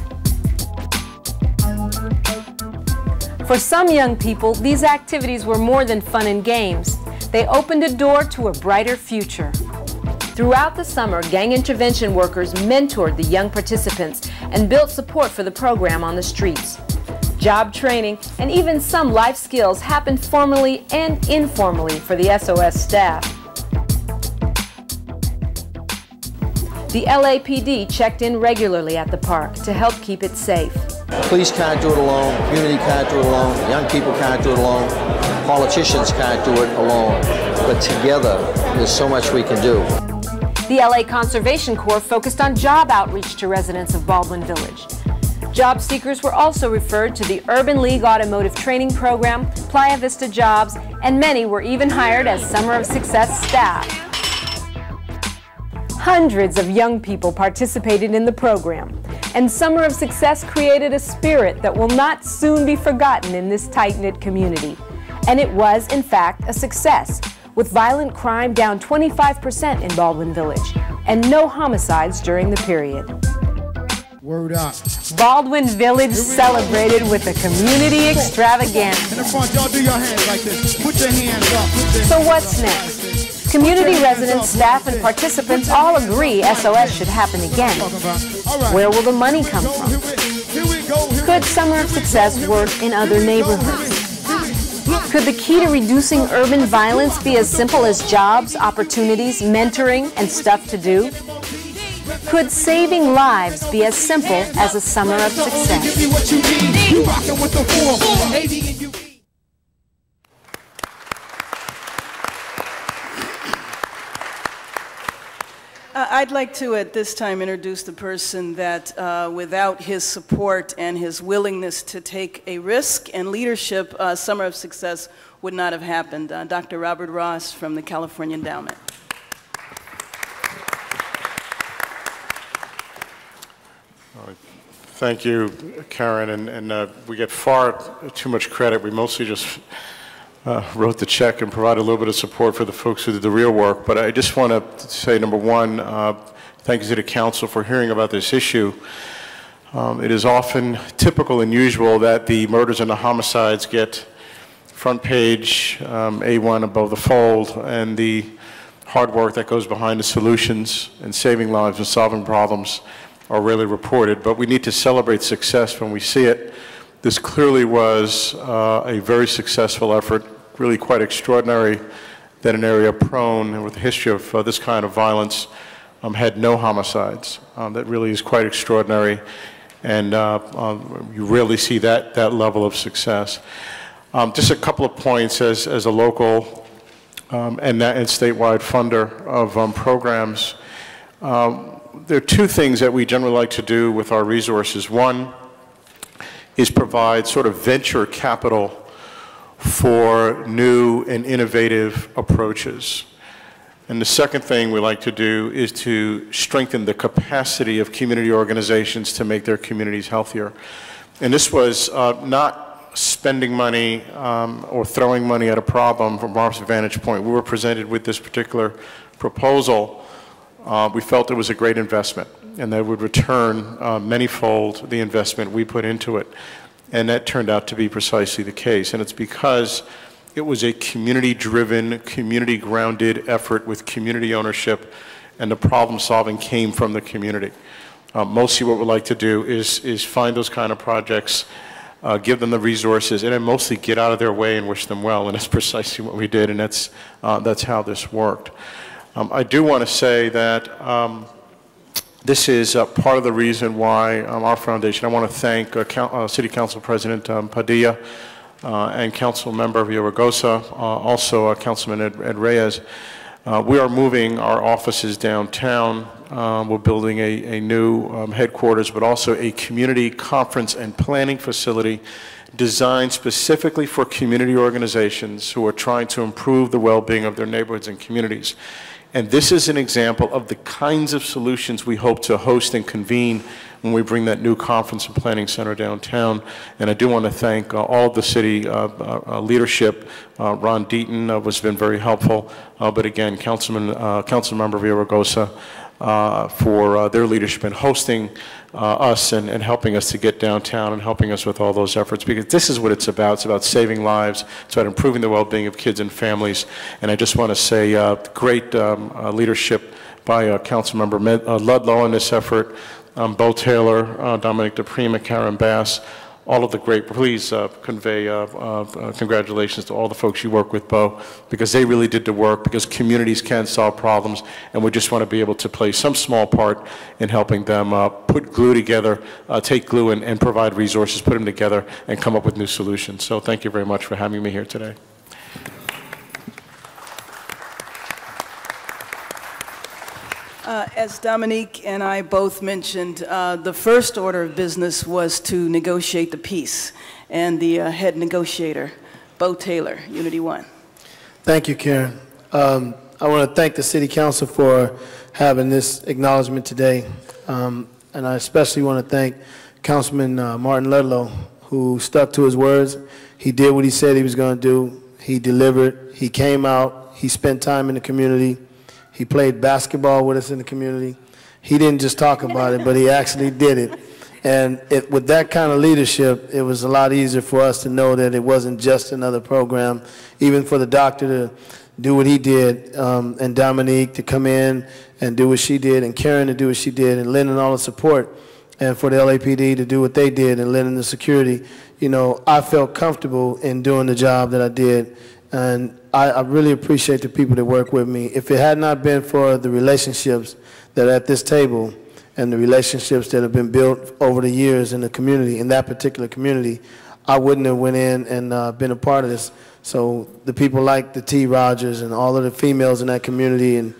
For some young people, these activities were more than fun and games. They opened a door to a brighter future. Throughout the summer, gang intervention workers mentored the young participants and built support for the program on the streets. Job training and even some life skills happened formally and informally for the SOS staff. The LAPD checked in regularly at the park to help keep it safe. Police can't do it alone, community can't do it alone, young people can't do it alone, politicians can't do it alone, but together there's so much we can do. The LA Conservation Corps focused on job outreach to residents of Baldwin Village. Job seekers were also referred to the Urban League Automotive Training Program, Playa Vista Jobs, and many were even hired as Summer of Success staff. Hundreds of young people participated in the program, and Summer of Success created a spirit that will not soon be forgotten in this tight-knit community. And it was, in fact, a success, with violent crime down 25% in Baldwin Village, and no homicides during the period. Word up. Baldwin Village celebrated with a community extravaganza. In the front, y'all do your hands like this. Put your hands up. So what's next? Community residents, staff, and participants all agree SOS should happen again. Where will the money come from? Could Summer of Success work in other neighborhoods? Could the key to reducing urban violence be as simple as jobs, opportunities, mentoring, and stuff to do? Could saving lives be as simple as a Summer of Success? I'd like to, at this time, introduce the person that, without his support and his willingness to take a risk and leadership, Summer of Success would not have happened. Dr. Robert Ross from the California Endowment. Thank you, Karen, and we get far too much credit. We mostly just wrote the check and provided a little bit of support for the folks who did the real work. But I just want to say, number one, thank you to the council for hearing about this issue. It is often typical and usual that the murders and the homicides get front page, A1 above the fold, and the hard work that goes behind the solutions and saving lives and solving problems are rarely reported, but we need to celebrate success when we see it. This clearly was a very successful effort, really quite extraordinary that an area prone and with a history of this kind of violence had no homicides. That really is quite extraordinary. And you rarely see that level of success. Just a couple of points as a local and statewide funder of programs. There are two things that we generally like to do with our resources. One is provide sort of venture capital for new and innovative approaches. And the second thing we like to do is to strengthen the capacity of community organizations to make their communities healthier. And this was not spending money or throwing money at a problem from our vantage point. We were presented with this particular proposal. We felt it was a great investment and that would return manyfold the investment we put into it. And that turned out to be precisely the case. And it's because it was a community-driven, community-grounded effort with community ownership, and the problem-solving came from the community. Mostly what we like to do is find those kind of projects, give them the resources, and then mostly get out of their way and wish them well, and that's precisely what we did, and that's how this worked. I do want to say that this is part of the reason why our foundation, I want to thank City Council President Padilla and Council Member Villaraigosa, also Councilman Ed Reyes. We are moving our offices downtown. We're building a new headquarters, but also a community conference and planning facility designed specifically for community organizations who are trying to improve the well-being of their neighborhoods and communities. And this is an example of the kinds of solutions we hope to host and convene when we bring that new conference and planning center downtown. And I do want to thank all of the city leadership. Ron Deaton has been very helpful, but again, Councilmember Villaraigosa for their leadership in hosting us and helping us to get downtown and helping us with all those efforts, because this is what it's about. It's about saving lives. It's about improving the well-being of kids and families. And I just want to say great leadership by Councilmember Ludlow in this effort, Bo Taylor, Dominic DePrima, Karen Bass, all of the great, please convey congratulations to all the folks you work with, Bo, because they really did the work, because communities can solve problems, and we just want to be able to play some small part in helping them put glue together, take glue and provide resources, put them together, and come up with new solutions. So thank you very much for having me here today. As Dominique and I both mentioned, the first order of business was to negotiate the peace, and the head negotiator, Bo Taylor, Unity One. Thank you, Karen. I want to thank the City Council for having this acknowledgement today, and I especially want to thank Councilman Martin Ludlow, who stuck to his words. He did what he said he was going to do. He delivered. He came out. He spent time in the community. He played basketball with us in the community. He didn't just talk about it, but he actually did it. And with that kind of leadership, it was a lot easier for us to know that it wasn't just another program. Even for the doctor to do what he did, and Dominique to come in and do what she did, and Karen to do what she did, and lending all the support, and for the LAPD to do what they did and lending the security. You know, I felt comfortable in doing the job that I did. And I really appreciate the people that work with me. If it had not been for the relationships that are at this table and the relationships that have been built over the years in the community, in that particular community, I wouldn't have went in and been a part of this. So the people like the T. Rogers and all of the females in that community, and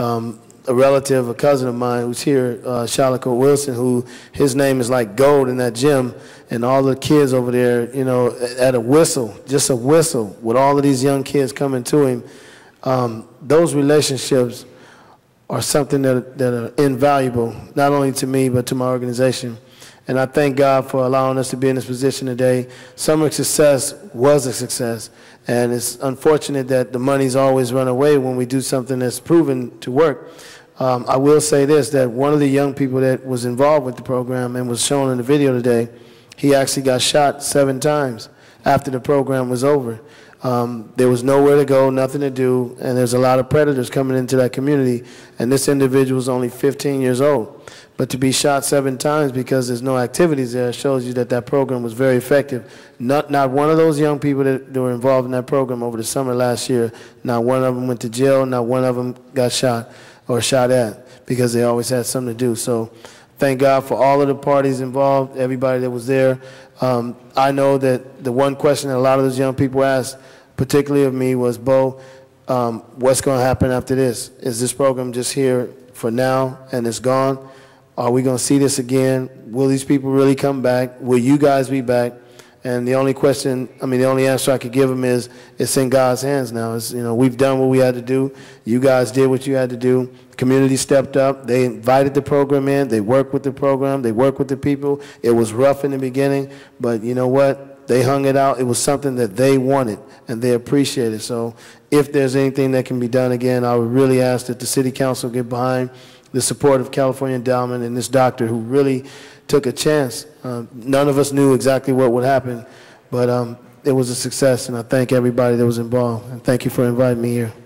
a relative, a cousin of mine who's here, Shalako Wilson, who his name is like gold in that gym, and all the kids over there, you know, at a whistle, just a whistle, with all of these young kids coming to him, those relationships are something that are invaluable, not only to me, but to my organization. And I thank God for allowing us to be in this position today. Summer Success was a success, and it's unfortunate that the money's always run away when we do something that's proven to work. I will say this, that one of the young people that was involved with the program and was shown in the video today, he actually got shot 7 times after the program was over. There was nowhere to go, nothing to do, and there's a lot of predators coming into that community, and this individual was only 15 years old. But to be shot 7 times because there's no activities there shows you that that program was very effective. Not one of those young people that were involved in that program over the summer last year, not one of them went to jail, not one of them got shot or shot at, because they always had something to do. So thank God for all of the parties involved, everybody that was there. I know that the one question that a lot of those young people asked, particularly of me, was, Bo, what's going to happen after this? Is this program just here for now and it's gone? Are we going to see this again? Will these people really come back? Will you guys be back? And the only question, the only answer I could give them is, it's in God's hands now. It's, we've done what we had to do. You guys did what you had to do. Community stepped up. They invited the program in. They worked with the program. They worked with the people. It was rough in the beginning, but you know what? They hung it out. It was something that they wanted, and they appreciated. So if there's anything that can be done again, I would really ask that the City Council get behind the support of California Endowment and this doctor who really took a chance. None of us knew exactly what would happen, but it was a success, and I thank everybody that was involved. And thank you for inviting me here.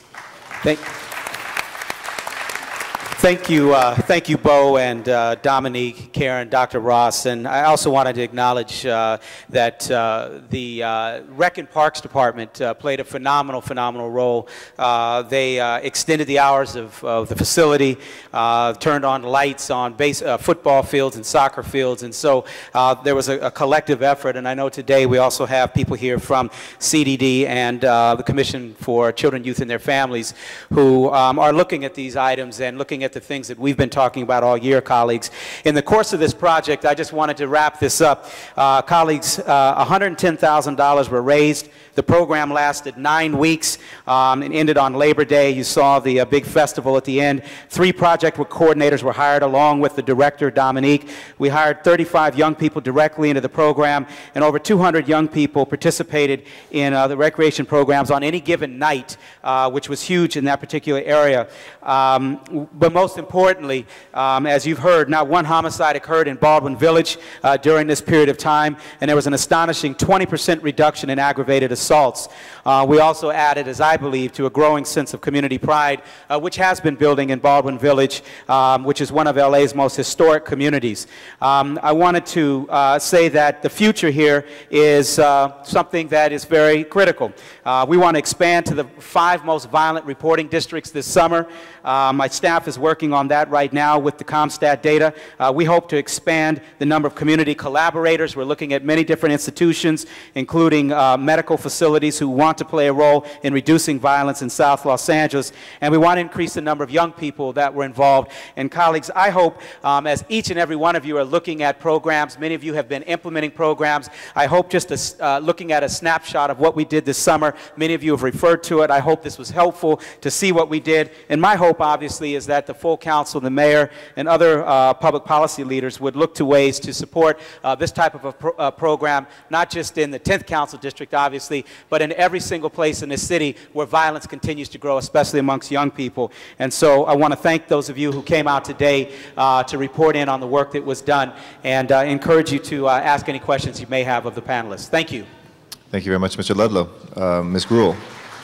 Thank you, Bo and Dominique, Karen, Dr. Ross, and I also wanted to acknowledge that the Rec and Parks Department played a phenomenal role. They extended the hours of the facility, turned on lights on football fields and soccer fields, and so there was a collective effort. And I know today we also have people here from CDD and the Commission for Children, Youth, and Their Families who are looking at these items and looking at the things that we've been talking about all year, colleagues. In the course of this project, I just wanted to wrap this up. Colleagues, $110,000 were raised. The program lasted 9 weeks and ended on Labor Day. You saw the big festival at the end. 3 project coordinators were hired along with the director, Dominique. We hired 35 young people directly into the program, and over 200 young people participated in the recreation programs on any given night, which was huge in that particular area. But most importantly, as you've heard, not one homicide occurred in Baldwin Village during this period of time, and there was an astonishing 20% reduction in aggravated assaults. We also added, as I believe, to a growing sense of community pride, which has been building in Baldwin Village, which is one of LA's most historic communities. I wanted to say that the future here is something that is very critical. We want to expand to the 5 most violent reporting districts this summer. My staff is working on that right now with the CompStat data. We hope to expand the number of community collaborators. We're looking at many different institutions, including medical facilities who want to play a role in reducing violence in South Los Angeles. And we want to increase the number of young people that were involved. And colleagues, I hope as each and every one of you are looking at programs, many of you have been implementing programs, I hope just looking at a snapshot of what we did this summer, many of you have referred to it. I hope this was helpful to see what we did. And my hope, obviously, is that the full council, the mayor, and other public policy leaders would look to ways to support this type of a program, not just in the 10th Council District, obviously, but in every single place in this city where violence continues to grow, especially amongst young people. And so I want to thank those of you who came out today to report in on the work that was done, and encourage you to ask any questions you may have of the panelists. Thank you. Thank you very much, Mr. Ludlow. Ms. Gruhl.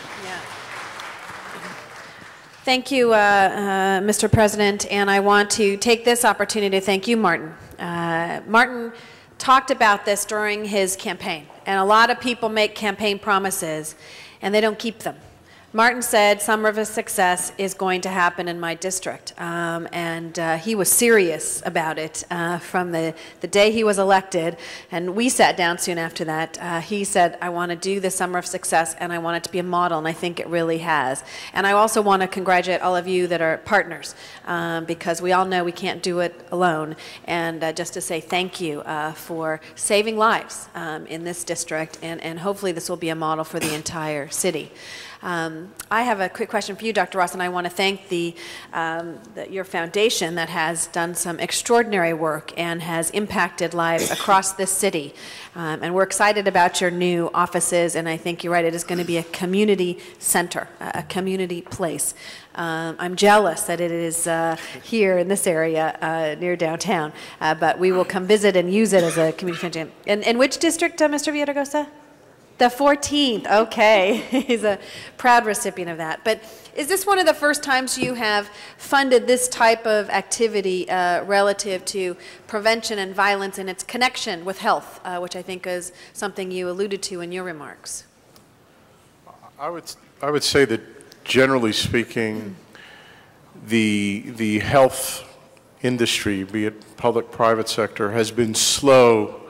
Thank you, Mr. President, and I want to take this opportunity to thank you, Martin. Martin talked about this during his campaign, and a lot of people make campaign promises, and they don't keep them. Martin said Summer of Success is going to happen in my district, and he was serious about it from the day he was elected, and we sat down soon after that. He said, I want to do the Summer of Success, and I want it to be a model, and I think it really has. And I also want to congratulate all of you that are partners, because we all know we can't do it alone, and just to say thank you for saving lives in this district, and hopefully this will be a model for the entire city. I have a quick question for you, Dr. Ross, and I want to thank your foundation that has done some extraordinary work and has impacted lives across this city. And we're excited about your new offices, and I think you're right, it is going to be a community center, a community place. I'm jealous that it is here in this area near downtown, but we will come visit and use it as a community center. In which district, Mr. Villaraigosa? The 14th, okay. He's a proud recipient of that. But is this one of the first times you have funded this type of activity relative to prevention and violence and its connection with health, which I think is something you alluded to in your remarks? I would say that generally speaking, the health industry, be it public, private sector, has been slow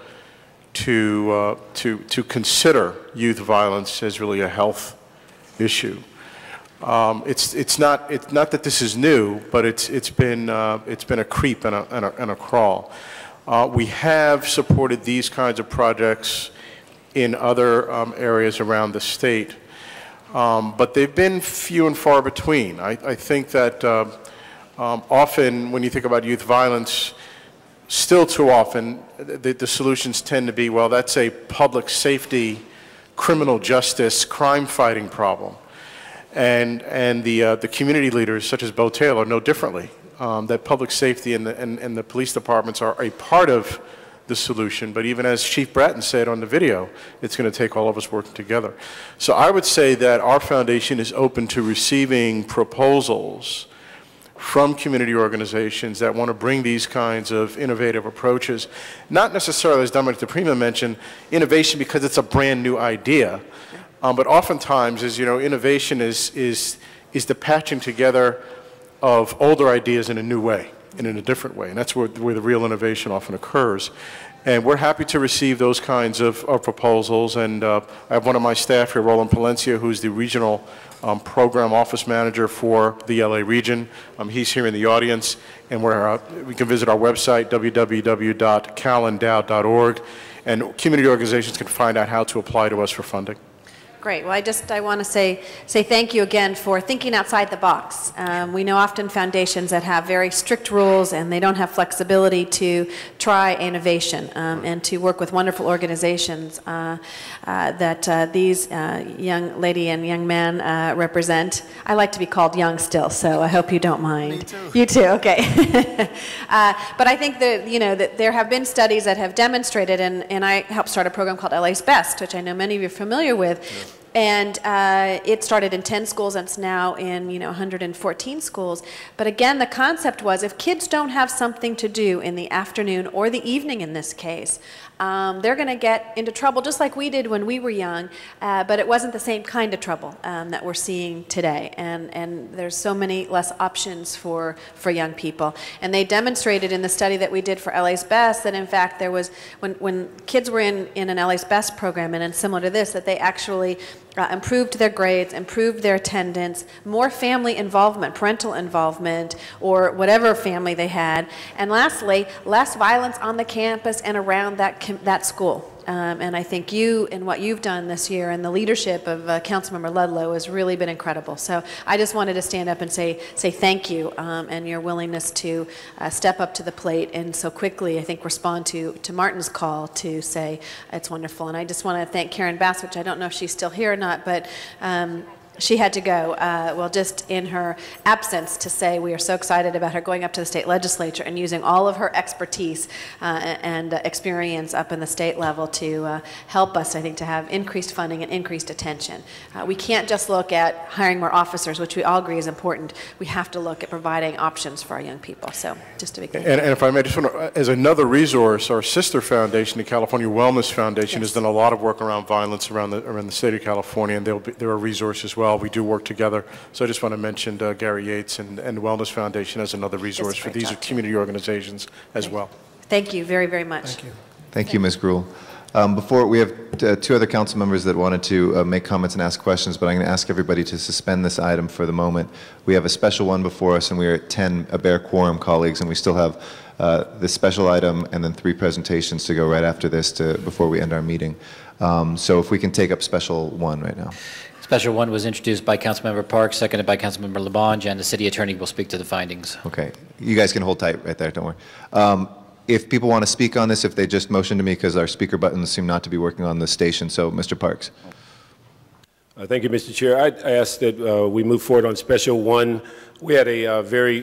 to consider youth violence as really a health issue. It's not that this is new, but it's been a creep and a crawl. We have supported these kinds of projects in other areas around the state, but they've been few and far between. I think that often when you think about youth violence, still too often the solutions tend to be, well, that's a public safety, criminal justice, crime fighting problem. And the community leaders, such as Bo Taylor, know differently. That public safety and the police departments are a part of the solution, but even as Chief Bratton said on the video, it's going to take all of us working together. So I would say that our foundation is open to receiving proposals from community organizations that want to bring these kinds of innovative approaches, not necessarily, as Dominic DePrima mentioned, innovation because it's a brand new idea, but oftentimes, as you know, innovation is the patching together of older ideas in a new way and in a different way, and that's where the real innovation often occurs. And we're happy to receive those kinds of proposals, and I have one of my staff here, Roland Palencia, who's the regional program office manager for the LA region. He's here in the audience, and we can visit our website, www.calendow.org, and community organizations can find out how to apply to us for funding. Great. Well, I want to say thank you again for thinking outside the box. We know often foundations that have very strict rules and they don't have flexibility to try innovation and to work with wonderful organizations that these young lady and young man represent. I like to be called young still, so I hope you don't mind. Me too. You too. Okay. But I think that there have been studies that have demonstrated, and I helped start a program called LA's Best, which I know many of you are familiar with. Yeah. And it started in 10 schools and it's now in 114 schools. But again, the concept was if kids don't have something to do in the afternoon or the evening in this case, they're going to get into trouble just like we did when we were young, but it wasn't the same kind of trouble that we're seeing today. And there's so many less options for young people. And they demonstrated in the study that we did for LA's Best that in fact there was, when kids were in an LA's Best program and similar to this, that they actually improved their grades, improved their attendance, more family involvement, parental involvement, or whatever family they had. And lastly, less violence on the campus and around that school. And I think you and what you've done this year and the leadership of Councilmember Ludlow has really been incredible. So I just wanted to stand up and say thank you and your willingness to step up to the plate and so quickly, I think, respond to Martin's call to say it's wonderful. And I just want to thank Karen Bass, which I don't know if she's still here or not, but she had to go, just in her absence, to say we are so excited about her going up to the state legislature and using all of her expertise and experience up in the state level to help us, I think, to have increased funding and increased attention. We can't just look at hiring more officers, which we all agree is important. We have to look at providing options for our young people. So just to be clear. And if I may, just want to, as another resource, our sister foundation, the California Wellness Foundation, has done a lot of work around violence around the state of California, and they're a resource as well. We do work together. So I just want to mention Gary Yates and the Wellness Foundation as another resource for these community organizations as well. Thank you very, very much. Thank you. Thank you, Ms. Gruhl. Before, we have two other council members that wanted to make comments and ask questions, but I'm going to ask everybody to suspend this item for the moment. We have a special one before us, and we are at 10, a bare quorum, colleagues, and we still have this special item and then 3 presentations to go right after this before we end our meeting. So if we can take up special 1 right now. Special 1 was introduced by Councilmember Parks, seconded by Councilmember Labange, and the City Attorney will speak to the findings. Okay. You guys can hold tight right there, don't worry. If people want to speak on this, if they just motion to me, because our speaker buttons seem not to be working on the station. So, Mr. Parks. Thank you, Mr. Chair. I ask that we move forward on Special 1. We had a very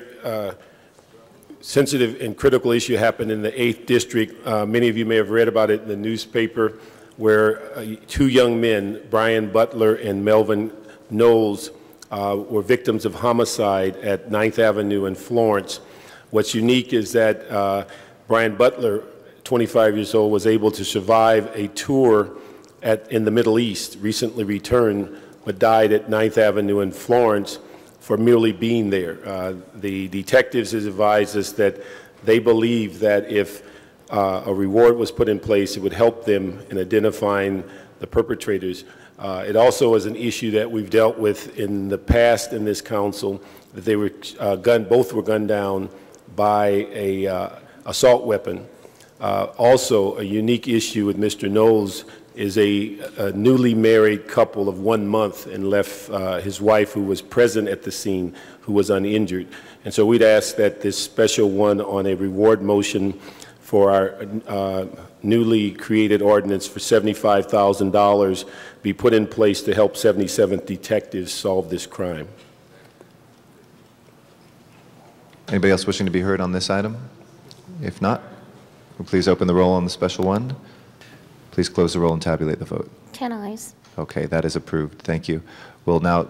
sensitive and critical issue happen in the 8th District. Many of you may have read about it in the newspaper, where 2 young men, Brian Butler and Melvin Knowles, were victims of homicide at 9th Avenue in Florence. What's unique is that Brian Butler, 25 years old, was able to survive a tour in the Middle East, recently returned, but died at 9th Avenue in Florence for merely being there. The detectives has advised us that they believe that if a reward was put in place, it would help them in identifying the perpetrators. It also is an issue that we've dealt with in the past in this council, that they were both were gunned down by a assault weapon. Also, a unique issue with Mr. Knowles is a newly married couple of 1 month and left his wife, who was present at the scene, who was uninjured. And so we'd ask that this special one on a reward motion for our newly created ordinance for $75,000 be put in place to help 77th detectives solve this crime. Anybody else wishing to be heard on this item? If not, please open the roll on the special one. Please close the roll and tabulate the vote. 10 ayes. Okay, that is approved. Thank you. We'll now,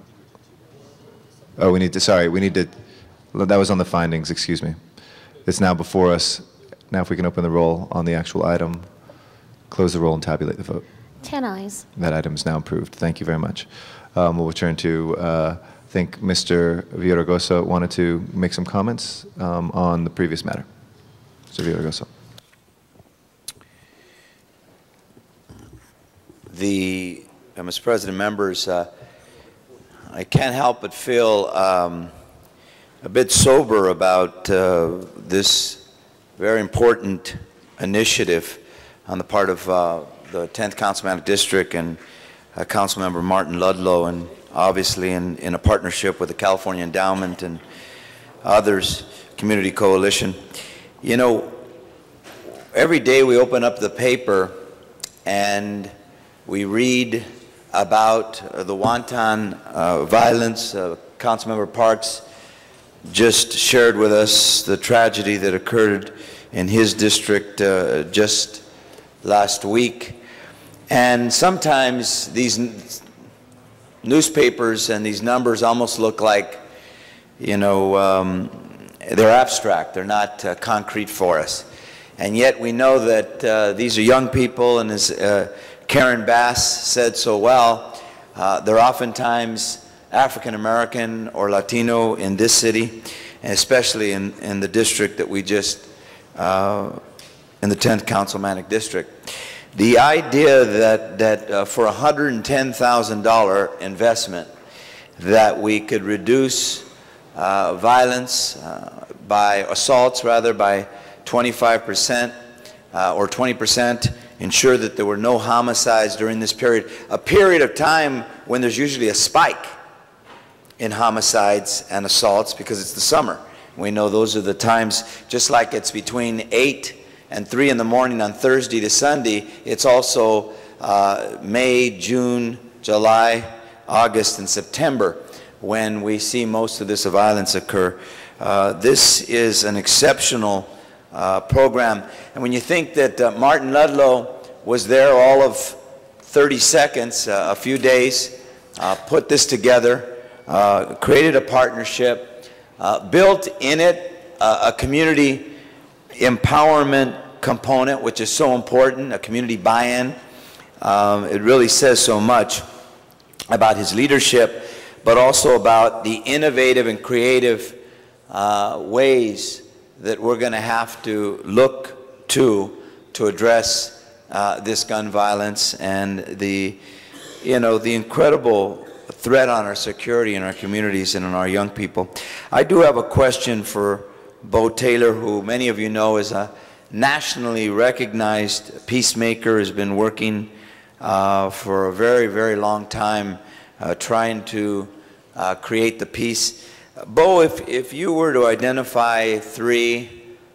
we need to, that was on the findings, excuse me. It's now before us. Now if we can open the roll on the actual item, close the roll and tabulate the vote. 10 ayes. That item is now approved. Thank you very much. We'll return to, I think Mr. Villaraigosa wanted to make some comments on the previous matter. Mr. Villaraigosa. Mr. President, members, I can't help but feel a bit sober about this very important initiative on the part of the 10th Councilmanic District and Councilmember Martin Ludlow, and obviously in a partnership with the California Endowment and others, Community Coalition. You know, every day we open up the paper and we read about the wanton violence. Councilmember Parks just shared with us the tragedy that occurred in his district just last week. And sometimes these newspapers and these numbers almost look like, you know, they're abstract, they're not concrete for us. And yet we know that these are young people, and as Karen Bass said so well, they're oftentimes African American or Latino in this city, and especially in the district that we just, in the 10th Councilmanic District. The idea that for $110,000 investment that we could reduce violence by assaults rather by 25% or 20%, ensure that there were no homicides during this period, a period of time when there's usually a spike in homicides and assaults because it's the summer. We know those are the times, just like it's between 8 and 3 in the morning on Thursday to Sunday, it's also May, June, July, August, and September when we see most of this violence occur. This is an exceptional program. And when you think that Martin Ludlow was there all of 30 seconds, a few days, put this together, created a partnership, built in it a community empowerment component, which is so important, a community buy-in. It really says so much about his leadership, but also about the innovative and creative ways that we're going to have to look to address this gun violence and the incredible threat on our security in our communities and on our young people. I do have a question for Bo Taylor, who many of you know is a nationally recognized peacemaker, has been working for a very, very long time trying to create the peace. Bo, if you were to identify 3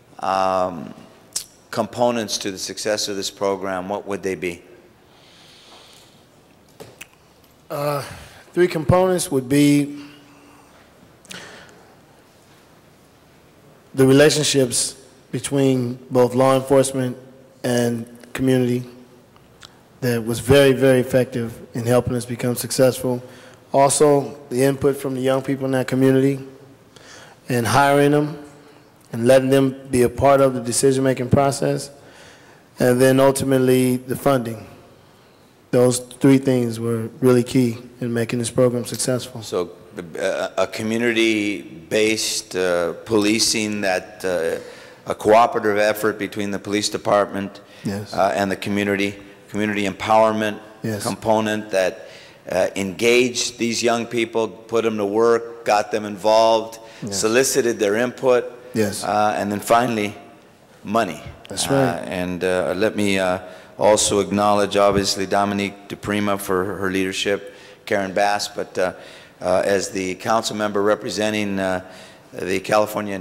components to the success of this program, what would they be? 3 components would be the relationships between both law enforcement and community that was very, very effective in helping us become successful. Also, the input from the young people in that community and hiring them and letting them be a part of the decision-making process. And then ultimately, the funding. Those 3 things were really key in making this program successful. So a community-based policing, that a cooperative effort between the police department and the community empowerment component that engaged these young people, put them to work, got them involved, solicited their input, and then finally, money. That's right. And let me also acknowledge, obviously, Dominique DePrima for her leadership, Karen Bass, but as the council member representing the California,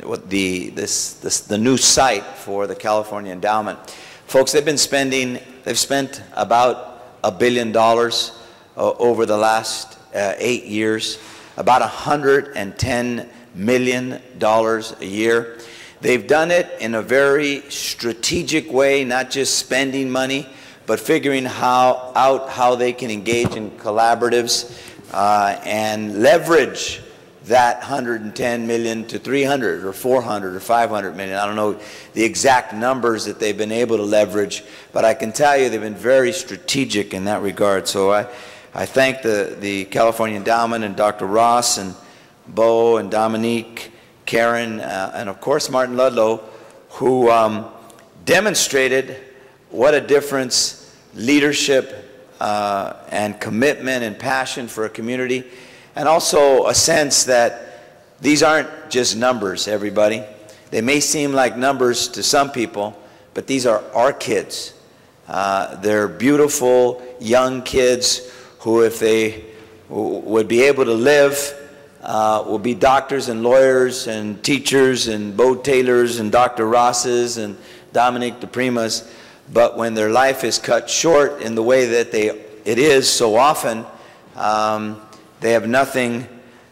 the new site for the California Endowment. Folks, they've spent about $1 billion over the last 8 years, about $110 million a year. They've done it in a very strategic way, not just spending money, but figuring out how they can engage in collaboratives and leverage that 110 million to 300 or 400 or 500 million. I don't know the exact numbers that they've been able to leverage, but I can tell you they've been very strategic in that regard. So I thank the California Endowment and Dr. Ross and Bo and Dominique, Karen, and of course Martin Ludlow, who demonstrated what a difference leadership and commitment and passion for a community, and also a sense that these aren't just numbers, everybody. They may seem like numbers to some people, but these are our kids. They're beautiful young kids who, if they would be able to live, will be doctors and lawyers and teachers and Bo Taylors and Dr. Rosses and Dominique DePrimas, but when their life is cut short in the way that it is so often, they have nothing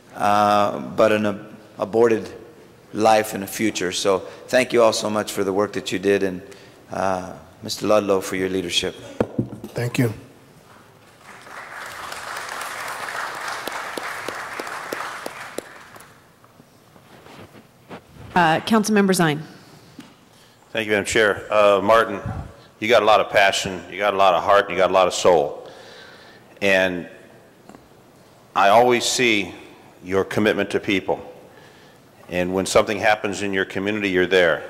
but an aborted life and a future. So thank you all so much for the work that you did, and Mr. Ludlow for your leadership. Thank you. Councilmember Zine. Thank you, Madam Chair. Martin, you got a lot of passion, you got a lot of heart, and you got a lot of soul. And I always see your commitment to people. And when something happens in your community, you're there.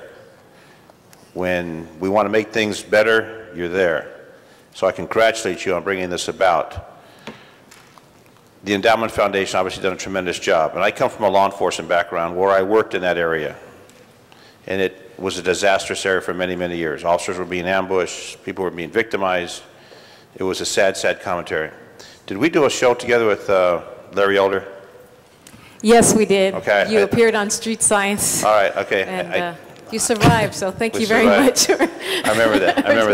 When we want to make things better, you're there. So I congratulate you on bringing this about. The Endowment Foundation obviously done a tremendous job. And I come from a law enforcement background where I worked in that area. And it was a disastrous area for many, many years. Officers were being ambushed, people were being victimized. It was a sad, sad commentary. Did we do a show together with Larry Elder? Yes, we did. Okay. You appeared on Street Science. All right, okay. And you survived, so thank you very survived. much. I remember that. I remember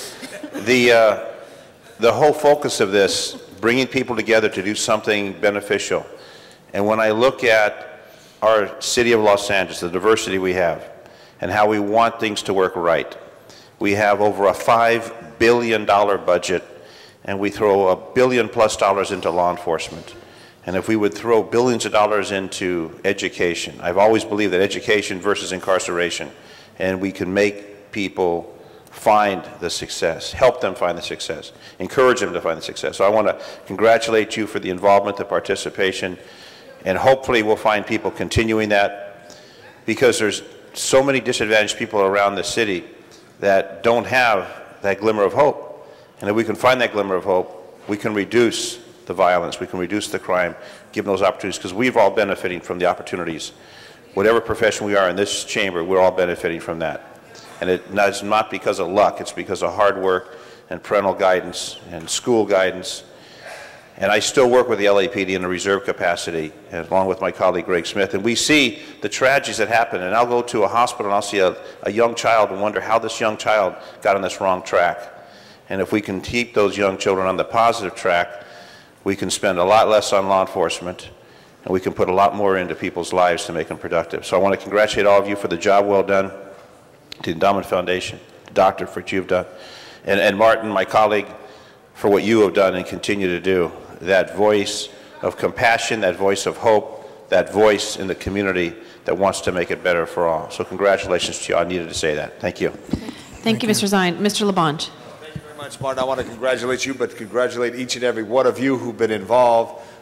that. The whole focus of this, bringing people together to do something beneficial. And when I look at our city of Los Angeles, the diversity we have, and how we want things to work right. We have over a $5 billion budget, and we throw $1 billion+ into law enforcement. And if we would throw billions of dollars into education, I've always believed that education versus incarceration, and we can make people find the success, help them find the success, encourage them to find the success. So I want to congratulate you for the involvement, the participation, and hopefully we'll find people continuing that, because there's so many disadvantaged people around the city that don't have that glimmer of hope. And if we can find that glimmer of hope, we can reduce the violence, we can reduce the crime, give them those opportunities, because we've all benefiting from the opportunities. Whatever profession we are in this chamber, we're all benefiting from that. And it's not because of luck, it's because of hard work and parental guidance and school guidance. And I still work with the LAPD in a reserve capacity, along with my colleague Greg Smith, and we see the tragedies that happen. And I'll go to a hospital and I'll see a young child and wonder how this young child got on this wrong track. And if we can keep those young children on the positive track, we can spend a lot less on law enforcement, and we can put a lot more into people's lives to make them productive. So I want to congratulate all of you for the job well done, to the Endowment Foundation, the doctor for what you've done, and Martin, my colleague, for what you have done and continue to do. That voice of compassion, that voice of hope, that voice in the community that wants to make it better for all. So congratulations to you. I needed to say that. Thank you. Thank you, Mr. Zine. Mr. LaBonge. Thank you very much, Martin. I want to congratulate you, but congratulate each and every one of you who've been involved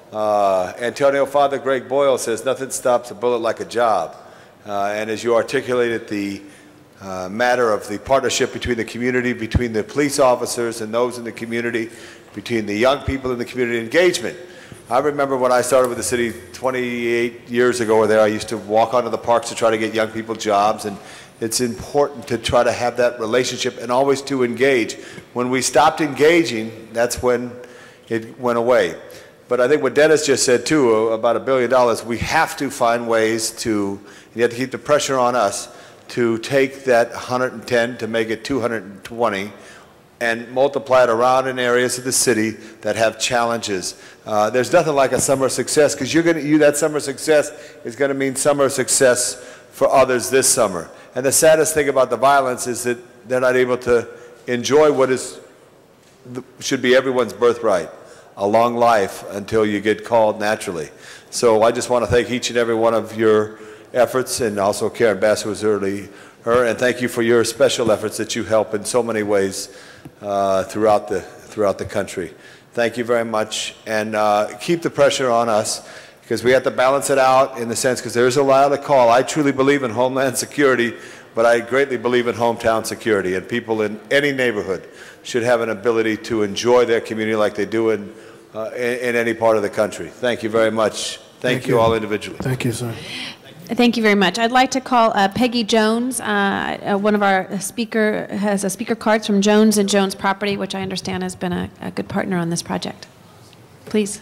Antonio Father Greg Boyle says, nothing stops a bullet like a job. And as you articulated the matter of the partnership between the community, between the police officers and those in the community, between the young people in the community engagement. I remember when I started with the city 28 years ago or there, I used to walk onto the parks to try to get young people jobs, and it's important to try to have that relationship and always to engage. When we stopped engaging, that's when it went away. But I think what Dennis just said too, about $1 billion, we have to find ways to, you have to keep the pressure on us to take that 110 to make it 220 and multiply it around in areas of the city that have challenges. There's nothing like a summer success, because that summer success is going to mean summer success for others this summer. And the saddest thing about the violence is that they're not able to enjoy what should be everyone's birthright, a long life until you get called naturally. So I just want to thank each and every one of your efforts, and also Karen Bass, who was early her, and thank you for your special efforts that you help in so many ways throughout the country. Thank you very much, and keep the pressure on us, because we have to balance it out in the sense, because there's a lot of call. I truly believe in Homeland Security, but I greatly believe in hometown security, and people in any neighborhood should have an ability to enjoy their community like they do in any part of the country. Thank you very much. Thank you all individually. Thank you, sir. Thank you very much. I'd like to call Peggy Jones. One of our speaker has a speaker cards from Jones and Jones Property, which I understand has been a good partner on this project. Please.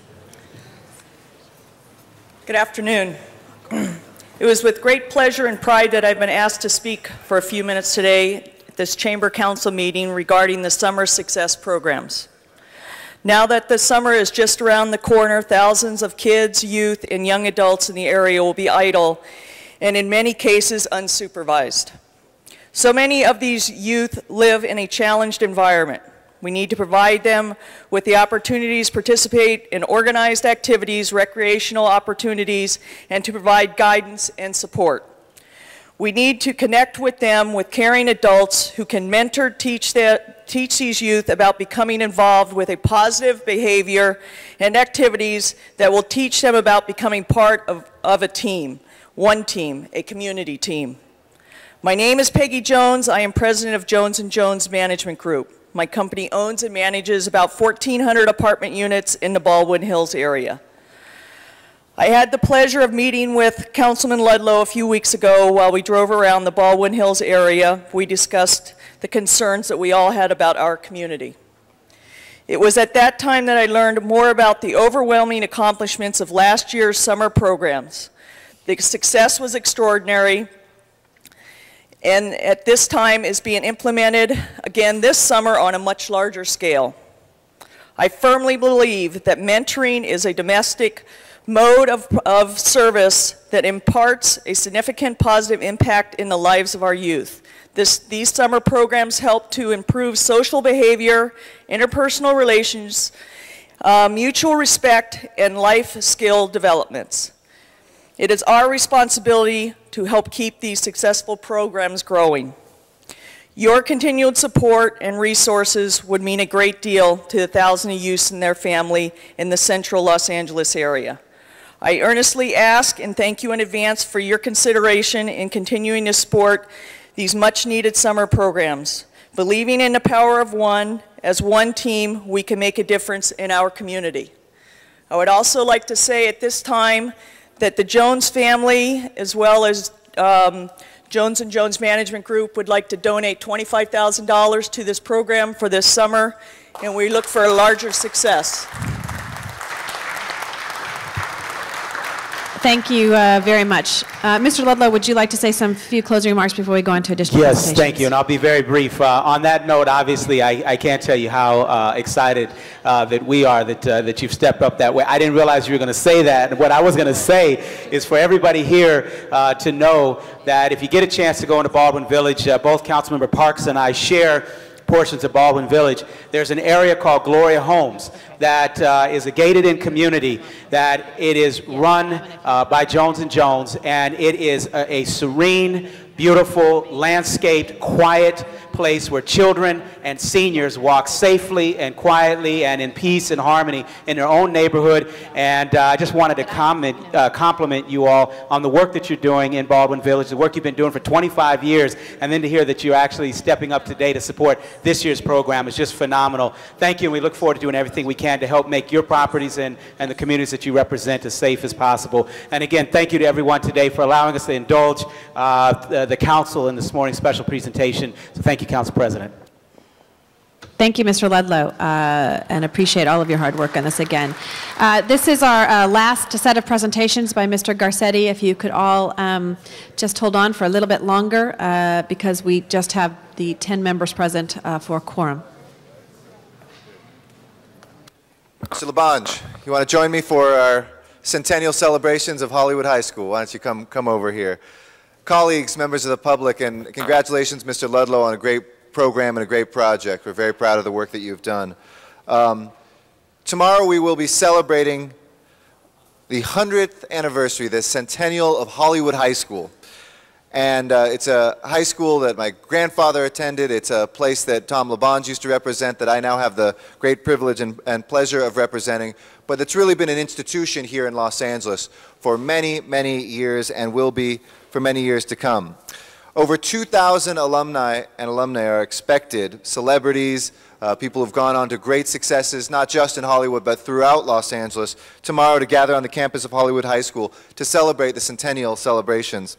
Good afternoon. It was with great pleasure and pride that I've been asked to speak for a few minutes today at this Chamber Council meeting regarding the Summer Success Programs. Now that the summer is just around the corner, thousands of kids, youth, and young adults in the area will be idle, and in many cases unsupervised. So many of these youth live in a challenged environment. We need to provide them with the opportunities to participate in organized activities, recreational opportunities, and to provide guidance and support. We need to connect with them with caring adults who can mentor, teach these youth about becoming involved with a positive behavior and activities that will teach them about becoming part of a team, one team, a community team. My name is Peggy Jones. I am president of Jones & Jones Management Group. My company owns and manages about 1,400 apartment units in the Baldwin Hills area. I had the pleasure of meeting with Councilman Ludlow a few weeks ago while we drove around the Baldwin Hills area. We discussed the concerns that we all had about our community. It was at that time that I learned more about the overwhelming accomplishments of last year's summer programs. The success was extraordinary, and at this time is being implemented again this summer on a much larger scale. I firmly believe that mentoring is a domestic mode of service that imparts a significant positive impact in the lives of our youth. These summer programs help to improve social behavior, interpersonal relations, mutual respect, and life skill developments. It is our responsibility to help keep these successful programs growing. Your continued support and resources would mean a great deal to the thousands of youths and their family in the central Los Angeles area. I earnestly ask and thank you in advance for your consideration in continuing to support these much-needed summer programs. Believing in the power of one, as one team, we can make a difference in our community. I would also like to say at this time that the Jones family, as well as Jones & Jones Management Group, would like to donate $25,000 to this program for this summer, and we look for a larger success. Thank you very much. Mr. Ludlow, would you like to say some few closing remarks before we go on to additional Yes, thank you, and I'll be very brief. On that note, obviously, I can't tell you how excited that we are that you've stepped up that way. I didn't realize you were going to say that. What I was going to say is for everybody here to know that if you get a chance to go into Baldwin Village, both Councilmember Parks and I share portions of Baldwin Village. There's an area called Gloria Homes that is a gated-in community that it is run by Jones & Jones, and it is a serene, beautiful, landscaped, quiet place where children and seniors walk safely and quietly and in peace and harmony in their own neighborhood. And I just wanted to compliment you all on the work that you're doing in Baldwin Village, the work you've been doing for 25 years, and then to hear that you're actually stepping up today to support this year's program is just phenomenal. Thank you, and we look forward to doing everything we can to help make your properties and the communities that you represent as safe as possible. And again, thank you to everyone today for allowing us to indulge the council in this morning's special presentation. So thank you, Council President. Thank you, Mr. Ludlow, and appreciate all of your hard work on this again. This is our last set of presentations by Mr. Garcetti. If you could all just hold on for a little bit longer because we just have the 10 members present for quorum. Mr. LaBonge, you want to join me for our centennial celebrations of Hollywood High School? Why don't you come over here? Colleagues, members of the public, and congratulations, Mr. Ludlow, on a great program and a great project. We're very proud of the work that you've done. Tomorrow we will be celebrating the 100th anniversary, the centennial of Hollywood High School. And it's a high school that my grandfather attended. It's a place that Tom LaBonge used to represent, that I now have the great privilege and pleasure of representing. But it's really been an institution here in Los Angeles for many, many years and will be for many years to come. Over 2,000 alumni and alumni are expected, celebrities, people who've gone on to great successes, not just in Hollywood, but throughout Los Angeles, tomorrow to gather on the campus of Hollywood High School to celebrate the centennial celebrations.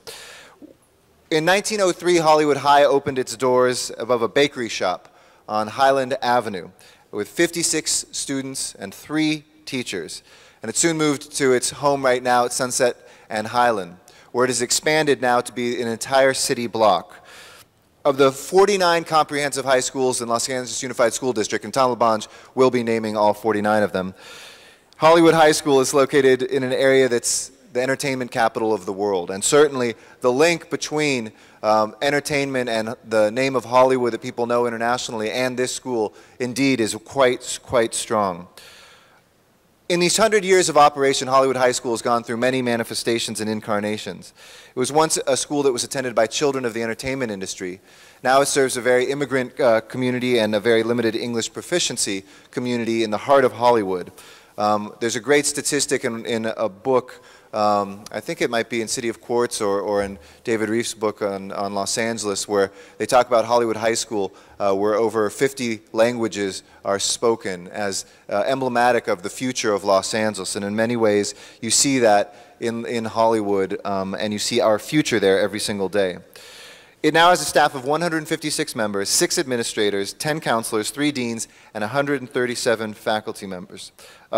In 1903, Hollywood High opened its doors above a bakery shop on Highland Avenue with 56 students and 3 teachers. And it soon moved to its home right now at Sunset and Highland, where it has expanded now to be an entire city block. Of the 49 comprehensive high schools in Los Angeles Unified School District, and Tom LaBonge will be naming all 49 of them, Hollywood High School is located in an area that's the entertainment capital of the world. And certainly the link between entertainment and the name of Hollywood that people know internationally and this school indeed is quite strong. In these 100 years of operation, Hollywood High School has gone through many manifestations and incarnations. It was once a school that was attended by children of the entertainment industry. Now it serves a very immigrant community and a very limited English proficiency community in the heart of Hollywood. There's a great statistic in a book, I think it might be in City of Quartz or in David Reef's book on Los Angeles, where they talk about Hollywood High School, where over 50 languages are spoken as emblematic of the future of Los Angeles. And in many ways, you see that in Hollywood, and you see our future there every single day. It now has a staff of 156 members, 6 administrators, 10 counselors, 3 deans, and 137 faculty members.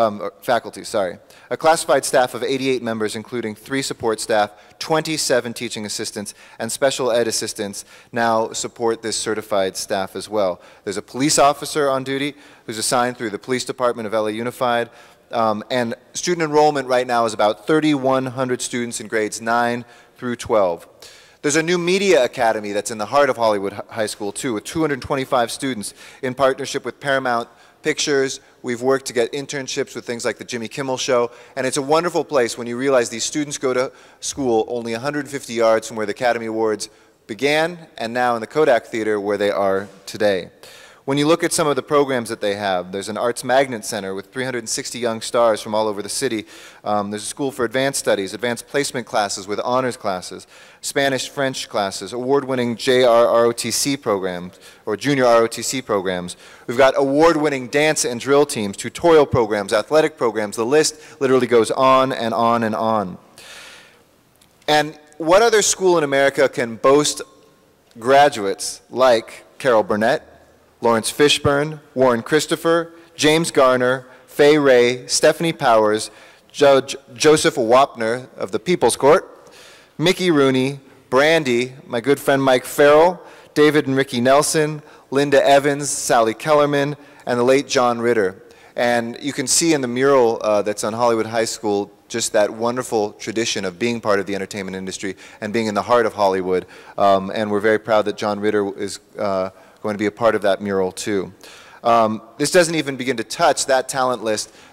A classified staff of 88 members, including 3 support staff, 27 teaching assistants, and special ed assistants now support this certified staff as well. There's a police officer on duty who's assigned through the Police Department of LA Unified, and student enrollment right now is about 3,100 students in grades 9 through 12. There's a new media academy that's in the heart of Hollywood High School, too, with 225 students in partnership with Paramount Pictures. We've worked to get internships with things like the Jimmy Kimmel Show, and it's a wonderful place when you realize these students go to school only 150 yards from where the Academy Awards began, and now in the Kodak Theater where they are today. When you look at some of the programs that they have, there's an Arts Magnet Center with 360 young stars from all over the city. There's a School for Advanced Studies, advanced placement classes with honors classes, Spanish-French classes, award-winning JROTC programs, or junior ROTC programs. We've got award-winning dance and drill teams, tutorial programs, athletic programs. The list literally goes on and on and on. And what other school in America can boast graduates like Carol Burnett, Lawrence Fishburne, Warren Christopher, James Garner, Fay Ray, Stephanie Powers, Judge Joseph Wapner of the People's Court, Mickey Rooney, Brandy, my good friend Mike Farrell, David and Ricky Nelson, Linda Evans, Sally Kellerman, and the late John Ritter. And you can see in the mural that's on Hollywood High School just that wonderful tradition of being part of the entertainment industry and being in the heart of Hollywood. And we're very proud that John Ritter is going to be a part of that mural too. This doesn't even begin to touch that talent list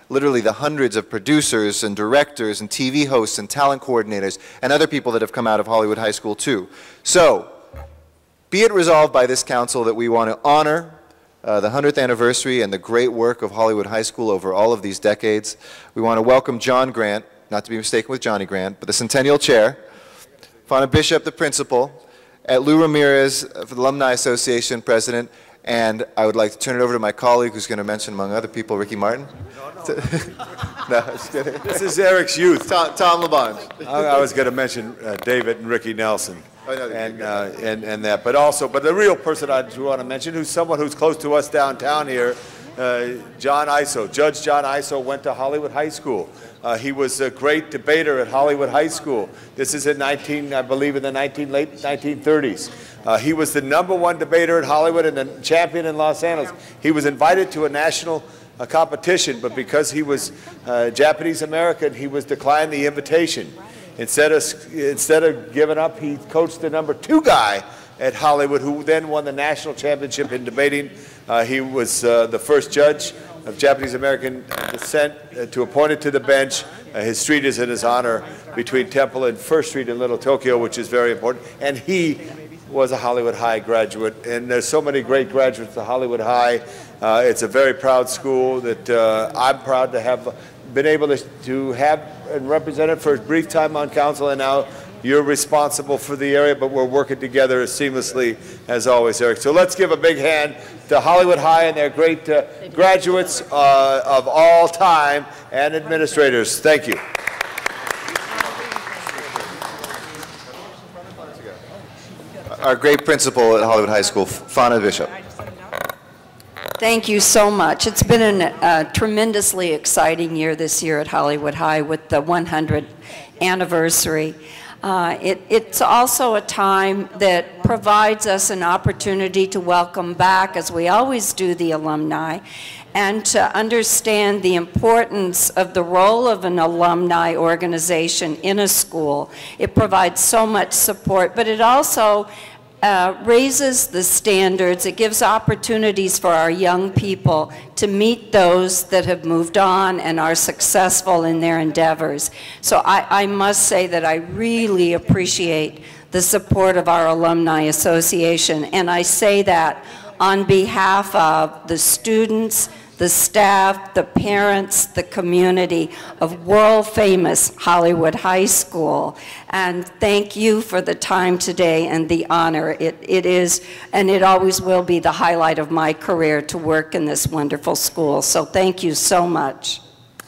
literally the hundreds of producers and directors and TV hosts and talent coordinators and other people that have come out of Hollywood High School too. So, be it resolved by this council that we want to honor the 100th anniversary and the great work of Hollywood High School over all of these decades. We want to welcome John Grant, not to be mistaken with Johnny Grant, but the Centennial Chair, Fauna Bishop, the Principal, Lou Ramirez, for the Alumni Association President, and I would like to turn it over to my colleague who's going to mention, among other people, Ricky Martin. No, just kidding. This is Eric's youth. Tom LaBonge. I was going to mention David and Ricky Nelson. Oh, no, and that, but the real person I do want to mention, who's someone who's close to us downtown here, John Iso. Judge John Iso went to Hollywood High School. He was a great debater at Hollywood High School. This is in I believe in the late 1930s. He was the #1 debater at Hollywood and the champion in Los Angeles. He was invited to a national competition, but because he was Japanese American, he was declined the invitation. Instead of giving up, he coached the #2 guy at Hollywood, who then won the national championship in debating. He was the first judge of Japanese American descent to appointed to the bench. His street is in his honor between Temple and First Street in Little Tokyo, which is very important. And he was a Hollywood High graduate. And there's so many great graduates of Hollywood High. It's a very proud school that I'm proud to have been able to have and represent it for a brief time on council, and now you're responsible for the area, but we're working together as seamlessly as always, Eric. So let's give a big hand to Hollywood High and their great graduates of all time and administrators. Thank you. Our great principal at Hollywood High School, Fauna Bishop. Thank you so much. It's been a tremendously exciting year this year at Hollywood High with the 100th anniversary. It's also a time that provides us an opportunity to welcome back, as we always do, the alumni, and to understand the importance of the role of an alumni organization in a school. It provides so much support, but it also raises the standards. It gives opportunities for our young people to meet those that have moved on and are successful in their endeavors. So I must say that I really appreciate the support of our Alumni Association, and I say that on behalf of the students, the staff, the parents, the community of world-famous Hollywood High School. And thank you for the time today and the honor. It is, and it always will be, the highlight of my career to work in this wonderful school. So thank you so much.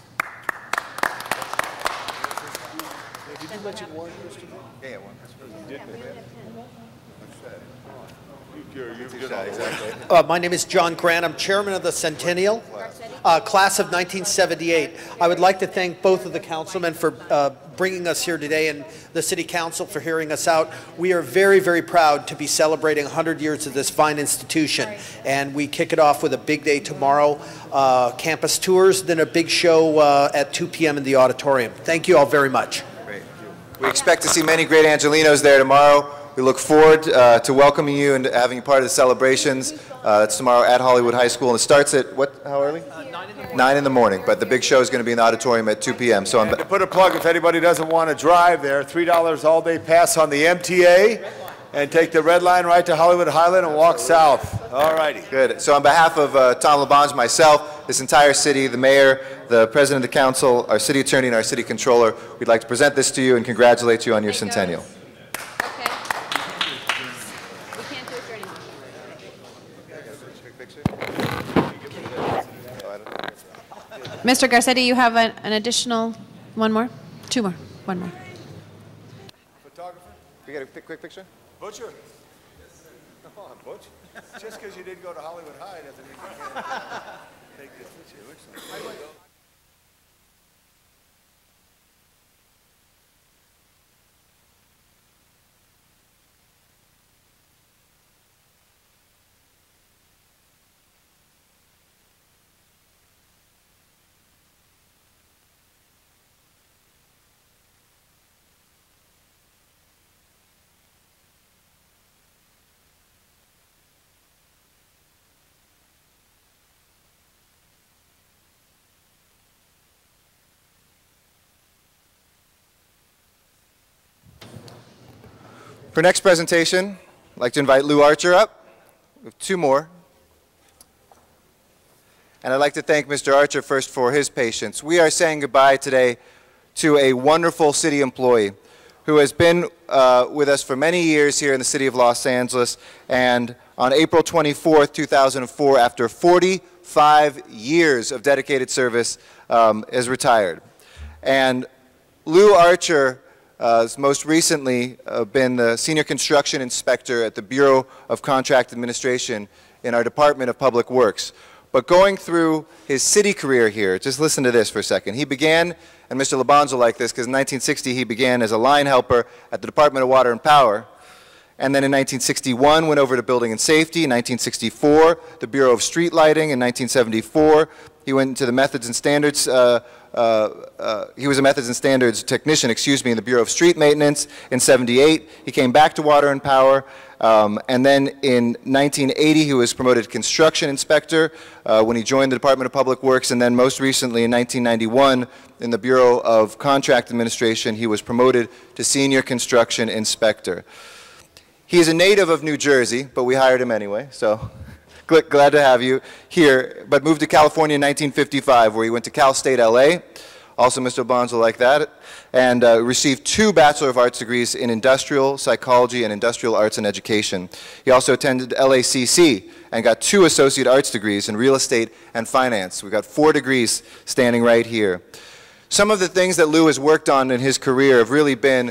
My name is John Grant. I'm chairman of the Centennial, class of 1978. I would like to thank both of the councilmen for bringing us here today and the City Council for hearing us out. We are very, very proud to be celebrating 100 years of this fine institution. And we kick it off with a big day tomorrow, campus tours, then a big show at 2 p.m. in the auditorium. Thank you all very much. Great. We expect to see many great Angelinos there tomorrow. We look forward to welcoming you and having you part of the celebrations. That's tomorrow at Hollywood High School, and it starts at how early? 9 in the morning. But the big show is going to be in the auditorium at 2 p.m. So to put a plug, if anybody doesn't want to drive there, $3 all-day pass on the MTA, and take the red line right to Hollywood Highland and walk south. All righty. Good. So on behalf of Tom LaBonge, myself, this entire city, the mayor, the president of the council, our city attorney, and our city controller, we'd like to present this to you and congratulate you on your centennial. Mr. Garcetti, you have an additional one more? Two more. One more. Photographer? We got a quick picture? Butcher? Come on, Butch. Just because you didn't go to Hollywood High doesn't mean you can't take this picture. For next presentation, I'd like to invite Lou Archer up. We have two more. And I'd like to thank Mr. Archer first for his patience. We are saying goodbye today to a wonderful city employee who has been with us for many years here in the city of Los Angeles, and on April 24th, 2004, after 45 years of dedicated service, is retired. And Lou Archer has most recently been the Senior Construction Inspector at the Bureau of Contract Administration in our Department of Public Works. But going through his city career here, just listen to this for a second. He began, and Mr. Labange will like this, because in 1960 he began as a line helper at the Department of Water and Power. And then in 1961 went over to Building and Safety. In 1964, the Bureau of Street Lighting. In 1974, he went into the Methods and Standards, he was a Methods and Standards technician, in the Bureau of Street Maintenance. In 78, he came back to Water and Power. And then in 1980, he was promoted to Construction Inspector when he joined the Department of Public Works. And then most recently, in 1991, in the Bureau of Contract Administration, he was promoted to Senior Construction Inspector. He is a native of New Jersey, but we hired him anyway, so glad to have you here. But moved to California in 1955, where he went to Cal State LA. Also, Mr. Labange will like that. And received 2 Bachelor of Arts degrees in Industrial Psychology and Industrial Arts and Education. He also attended LACC and got 2 Associate Arts degrees in Real Estate and Finance. We've got 4 degrees standing right here. Some of the things that Lou has worked on in his career have really been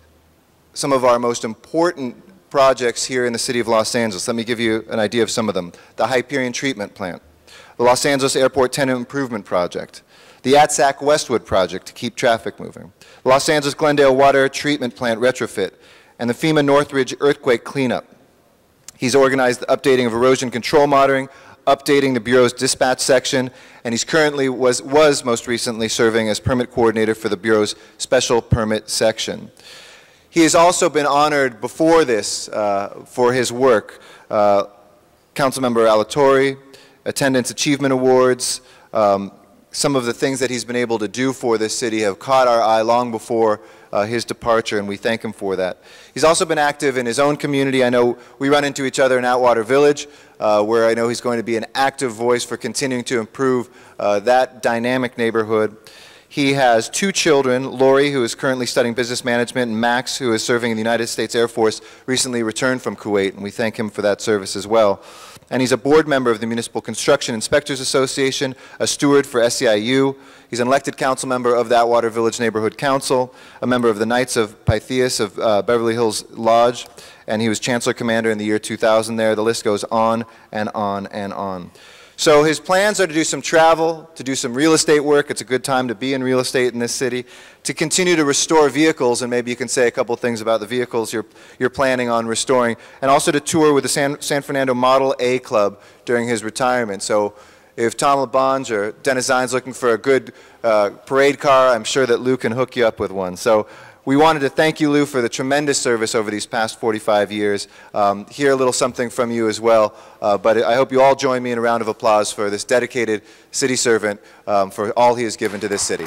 some of our most important projects here in the city of Los Angeles. Let me give you an idea of some of them. The Hyperion Treatment Plant, the Los Angeles Airport Tenant Improvement Project, the ATSAC Westwood Project to keep traffic moving, the Los Angeles Glendale Water Treatment Plant retrofit, and the FEMA Northridge Earthquake Cleanup. He's organized the updating of erosion control monitoring, updating the Bureau's dispatch section, and he's currently was most recently serving as permit coordinator for the Bureau's special permit section. He has also been honored before this for his work. Councilmember Alatorre, Attendance Achievement Awards, some of the things that he's been able to do for this city have caught our eye long before his departure, and we thank him for that. He's also been active in his own community. I know we run into each other in Atwater Village, where I know he's going to be an active voice for continuing to improve that dynamic neighborhood. He has 2 children, Lori, who is currently studying business management, and Max, who is serving in the United States Air Force, recently returned from Kuwait, and we thank him for that service as well. And he's a board member of the Municipal Construction Inspectors Association, a steward for SEIU. He's an elected council member of the Atwater Village Neighborhood Council, a member of the Knights of Pythias of Beverly Hills Lodge, and he was Chancellor Commander in the year 2000 there. The list goes on and on and on. So his plans are to do some travel, to do some real estate work. It's a good time to be in real estate in this city. To continue to restore vehicles, and maybe you can say a couple things about the vehicles you're planning on restoring, and also to tour with the San Fernando Model A Club during his retirement. So if Tom Labange or Dennis Zines looking for a good parade car, I'm sure that Lou can hook you up with one. So we wanted to thank you, Lou, for the tremendous service over these past 45 years. Hear a little something from you as well, but I hope you all join me in a round of applause for this dedicated city servant for all he has given to this city.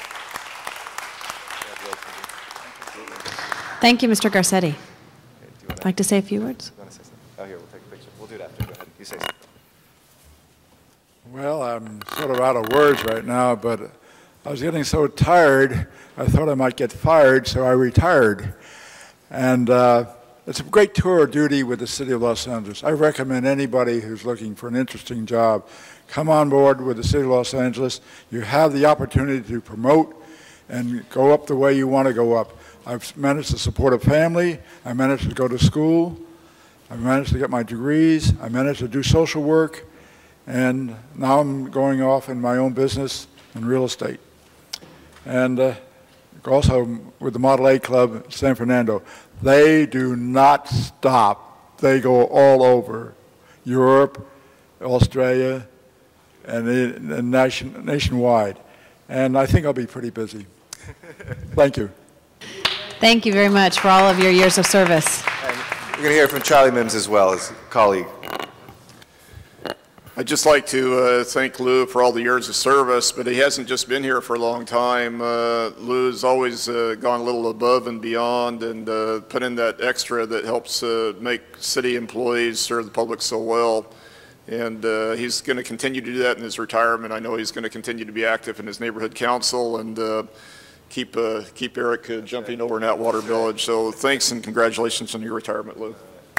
Thank you, Mr. Garcetti. Would you like to say a few words? Oh, here, we'll take a picture. We'll do it after. Go ahead. You say something. Well, I'm sort of out of words right now, but I was getting so tired, I thought I might get fired, so I retired. And it's a great tour of duty with the City of Los Angeles. I recommend anybody who's looking for an interesting job, come on board with the City of Los Angeles. You have the opportunity to promote and go up the way you want to go up. I've managed to support a family. I managed to go to school. I managed to get my degrees. I managed to do social work. And now I'm going off in my own business in real estate. And also with the Model A Club, San Fernando, they do not stop. They go all over Europe, Australia, and nationwide. And I think I'll be pretty busy. Thank you. Thank you very much for all of your years of service. And we're going to hear from Charlie Mims as well, his colleague. I'd just like to thank Lou for all the years of service, but he hasn't just been here for a long time. Lou's always gone a little above and beyond and put in that extra that helps make city employees serve the public so well. And he's going to continue to do that in his retirement. I know he's going to continue to be active in his neighborhood council and keep Eric jumping over in Atwater Village. So thanks and congratulations on your retirement, Lou.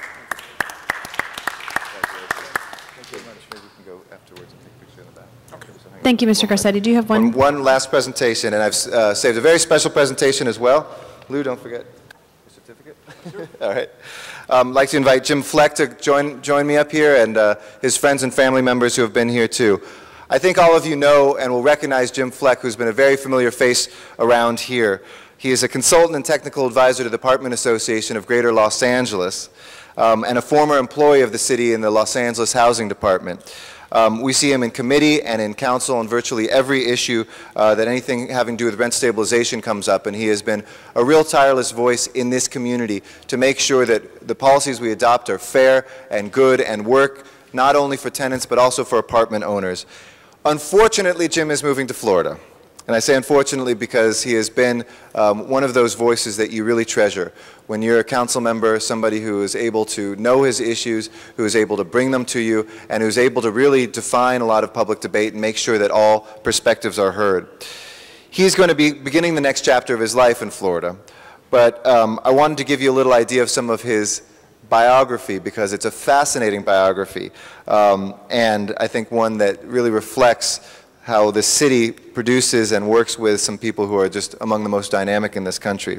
Thank you, Mr. Garcetti. Do you have one? One last presentation, and I've saved a very special presentation as well. Lou, don't forget your certificate. All right. I'd like to invite Jim Fleck to join me up here and his friends and family members who have been here too. I think all of you know and will recognize Jim Fleck, who's been a very familiar face around here. He is a consultant and technical advisor to the Apartment Association of Greater Los Angeles and a former employee of the city in the Los Angeles Housing Department. We see him in committee and in council on virtually every issue that anything having to do with rent stabilization comes up, and he has been a real tireless voice in this community to make sure that the policies we adopt are fair and good and work not only for tenants but also for apartment owners. Unfortunately, Jim is moving to Florida. And I say unfortunately because he has been one of those voices that you really treasure. When you're a council member, somebody who is able to know his issues, who is able to bring them to you, and who's able to really define a lot of public debate and make sure that all perspectives are heard. He's going to be beginning the next chapter of his life in Florida. But I wanted to give you a little idea of some of his biography because it's a fascinating biography. And I think one that really reflects how the city produces and works with some people who are just among the most dynamic in this country.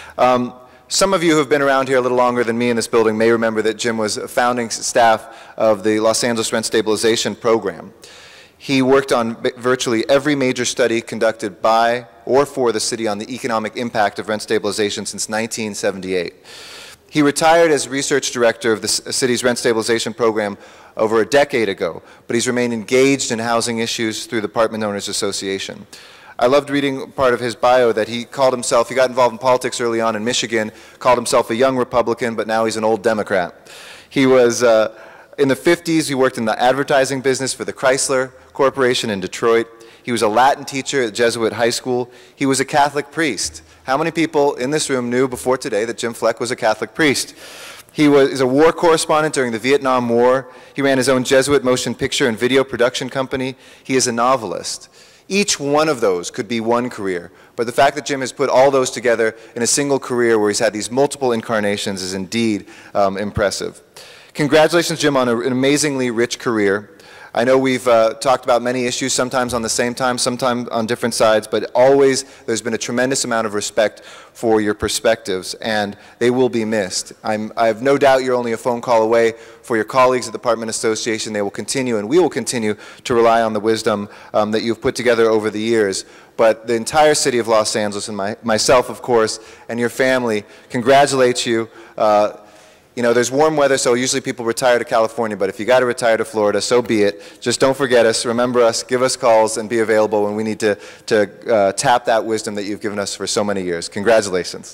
Some of you who have been around here a little longer than me in this building may remember that Jim was a founding staff of the Los Angeles Rent Stabilization Program. He worked on virtually every major study conducted by or for the city on the economic impact of rent stabilization since 1978. He retired as research director of the city's rent stabilization program over a decade ago, but he's remained engaged in housing issues through the Apartment Owners Association. I loved reading part of his bio that he called himself, he got involved in politics early on in Michigan, called himself a young Republican, but now he's an old Democrat. He was, in the 50s, he worked in the advertising business for the Chrysler Corporation in Detroit. He was a Latin teacher at Jesuit High School. He was a Catholic priest. How many people in this room knew before today that Jim Fleck was a Catholic priest? He is a war correspondent during the Vietnam War. He ran his own Jesuit motion picture and video production company. He is a novelist. Each one of those could be one career, but the fact that Jim has put all those together in a single career where he's had these multiple incarnations is indeed impressive. Congratulations, Jim, on an amazingly rich career. I know we've talked about many issues, sometimes on the same time, sometimes on different sides, but always there's been a tremendous amount of respect for your perspectives, and they will be missed. I have no doubt you're only a phone call away for your colleagues at the Apartment Association. They will continue, and we will continue to rely on the wisdom that you've put together over the years. But the entire city of Los Angeles, and myself, of course, and your family, congratulate you. You know, there's warm weather, so usually people retire to California, but if you got to retire to Florida, so be it. Just don't forget us, remember us, give us calls, and be available when we need to tap that wisdom that you've given us for so many years. Congratulations.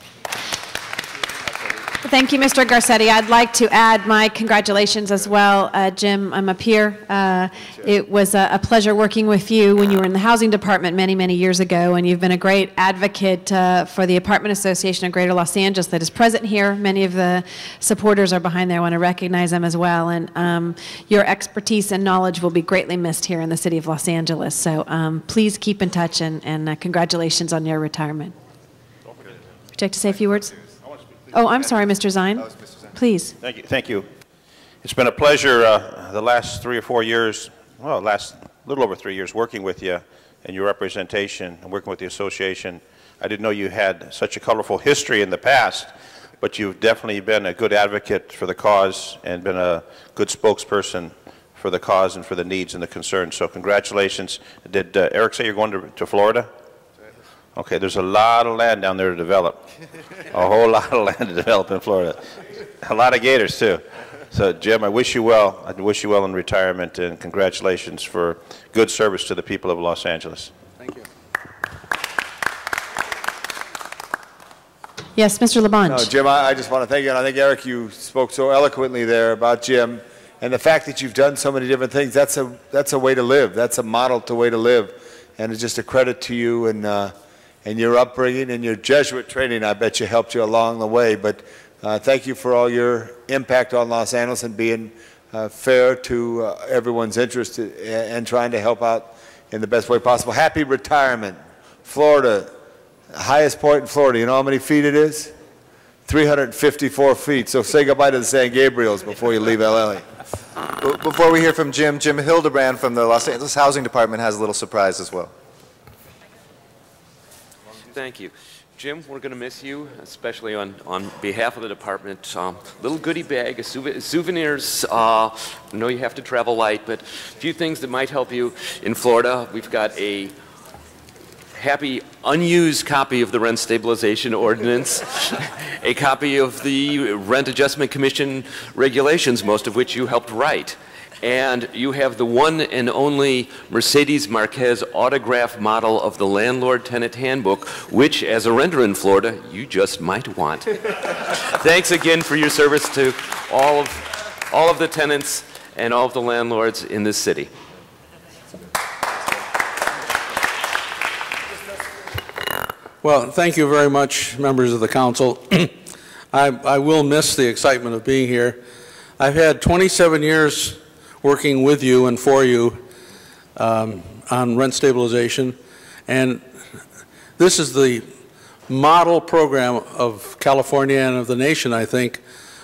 Thank you, Mr. Garcetti. I'd like to add my congratulations as well. Jim, I'm up here. It was a pleasure working with you when you were in the housing department many, many years ago, and you've been a great advocate for the Apartment Association of Greater Los Angeles that is present here. Many of the supporters are behind there. I want to recognize them as well, and your expertise and knowledge will be greatly missed here in the city of Los Angeles. So please keep in touch, and congratulations on your retirement. Would you like to say a few words? Oh, I'm sorry, Mr. Zine. Please. Thank you. Thank you. It's been a pleasure the last 3 or 4 years, well, last little over 3 years, working with you and your representation and working with the association. I didn't know you had such a colorful history in the past, but you've definitely been a good advocate for the cause and been a good spokesperson for the cause and for the needs and the concerns. So congratulations. Did Eric say you're going to Florida? Okay, there's a lot of land down there to develop. A whole lot of land to develop in Florida. A lot of gators, too. So, Jim, I wish you well. I wish you well in retirement, and congratulations for good service to the people of Los Angeles. Thank you. Yes, Mr. LaBonge. No, Jim, I just want to thank you, and I think, Eric, you spoke so eloquently there about Jim And the fact that you've done so many different things, that's a way to live. That's a model to way to live. And it's just a credit to you and your upbringing and your Jesuit training, I bet you helped you along the way. But thank you for all your impact on Los Angeles and being fair to everyone's interest and trying to help out in the best way possible. Happy retirement. Florida, highest point in Florida. You know how many feet it is? 354 feet. So say goodbye to the San Gabriels before you leave LA. Before we hear from Jim Hildebrand from the Los Angeles Housing Department has a little surprise as well. Thank you. Jim, we're going to miss you, especially on behalf of the department. Little goodie bag of souvenirs. I know you have to travel light, but a few things that might help you in Florida. We've got a happy unused copy of the Rent Stabilization Ordinance, a copy of the Rent Adjustment Commission regulations, most of which you helped write. And you have the one and only Mercedes Marquez autograph model of the Landlord-Tenant Handbook, which, as a renter in Florida, you just might want. Thanks again for your service to all of the tenants and all of the landlords in this city. Well, thank you very much, members of the council. I will miss the excitement of being here. I've had 27 years working with you and for you on rent stabilization, and this is the model program of California and of the nation, I think.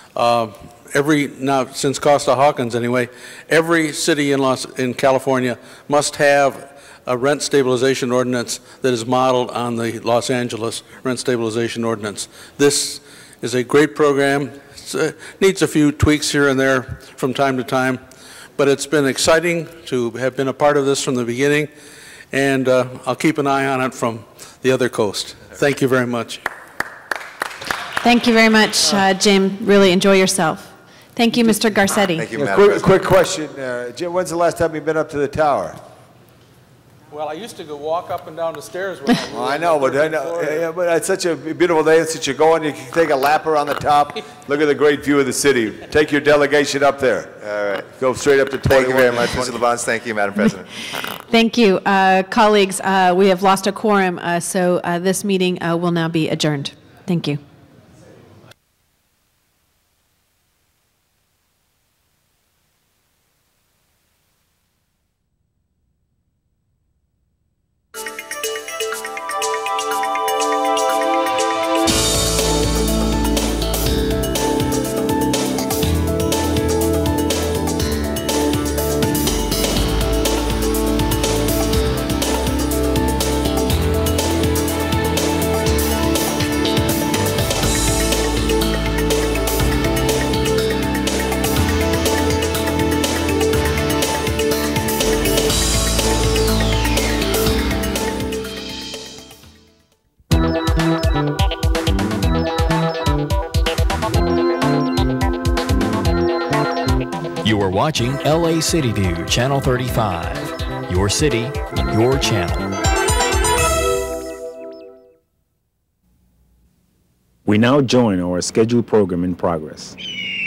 Now since Costa-Hawkins anyway, every city in California must have a rent stabilization ordinance that is modeled on the Los Angeles rent stabilization ordinance. This is a great program. It needs a few tweaks here and there from time to time, but it's been exciting to have been a part of this from the beginning, and I'll keep an eye on it from the other coast. Thank you very much. Thank you very much, Jim. Really enjoy yourself. Thank you, Mr. Garcetti. Thank you, Yeah, quick question. Jim, when's the last time you've been up to the tower? Well, I used to go walk up and down the stairs when Well, I know, but it's such a beautiful day since you go and you can take a lap around the top. Look at the great view of the city. Take your delegation up there. All right. Go straight up to 21. Thank you very much, Mr. Labonte. Thank you, Madam President. Thank you. Colleagues, we have lost a quorum, so this meeting will now be adjourned. Thank you. You are watching LA City View, Channel 35. Your city, your channel. We now join our scheduled program in progress.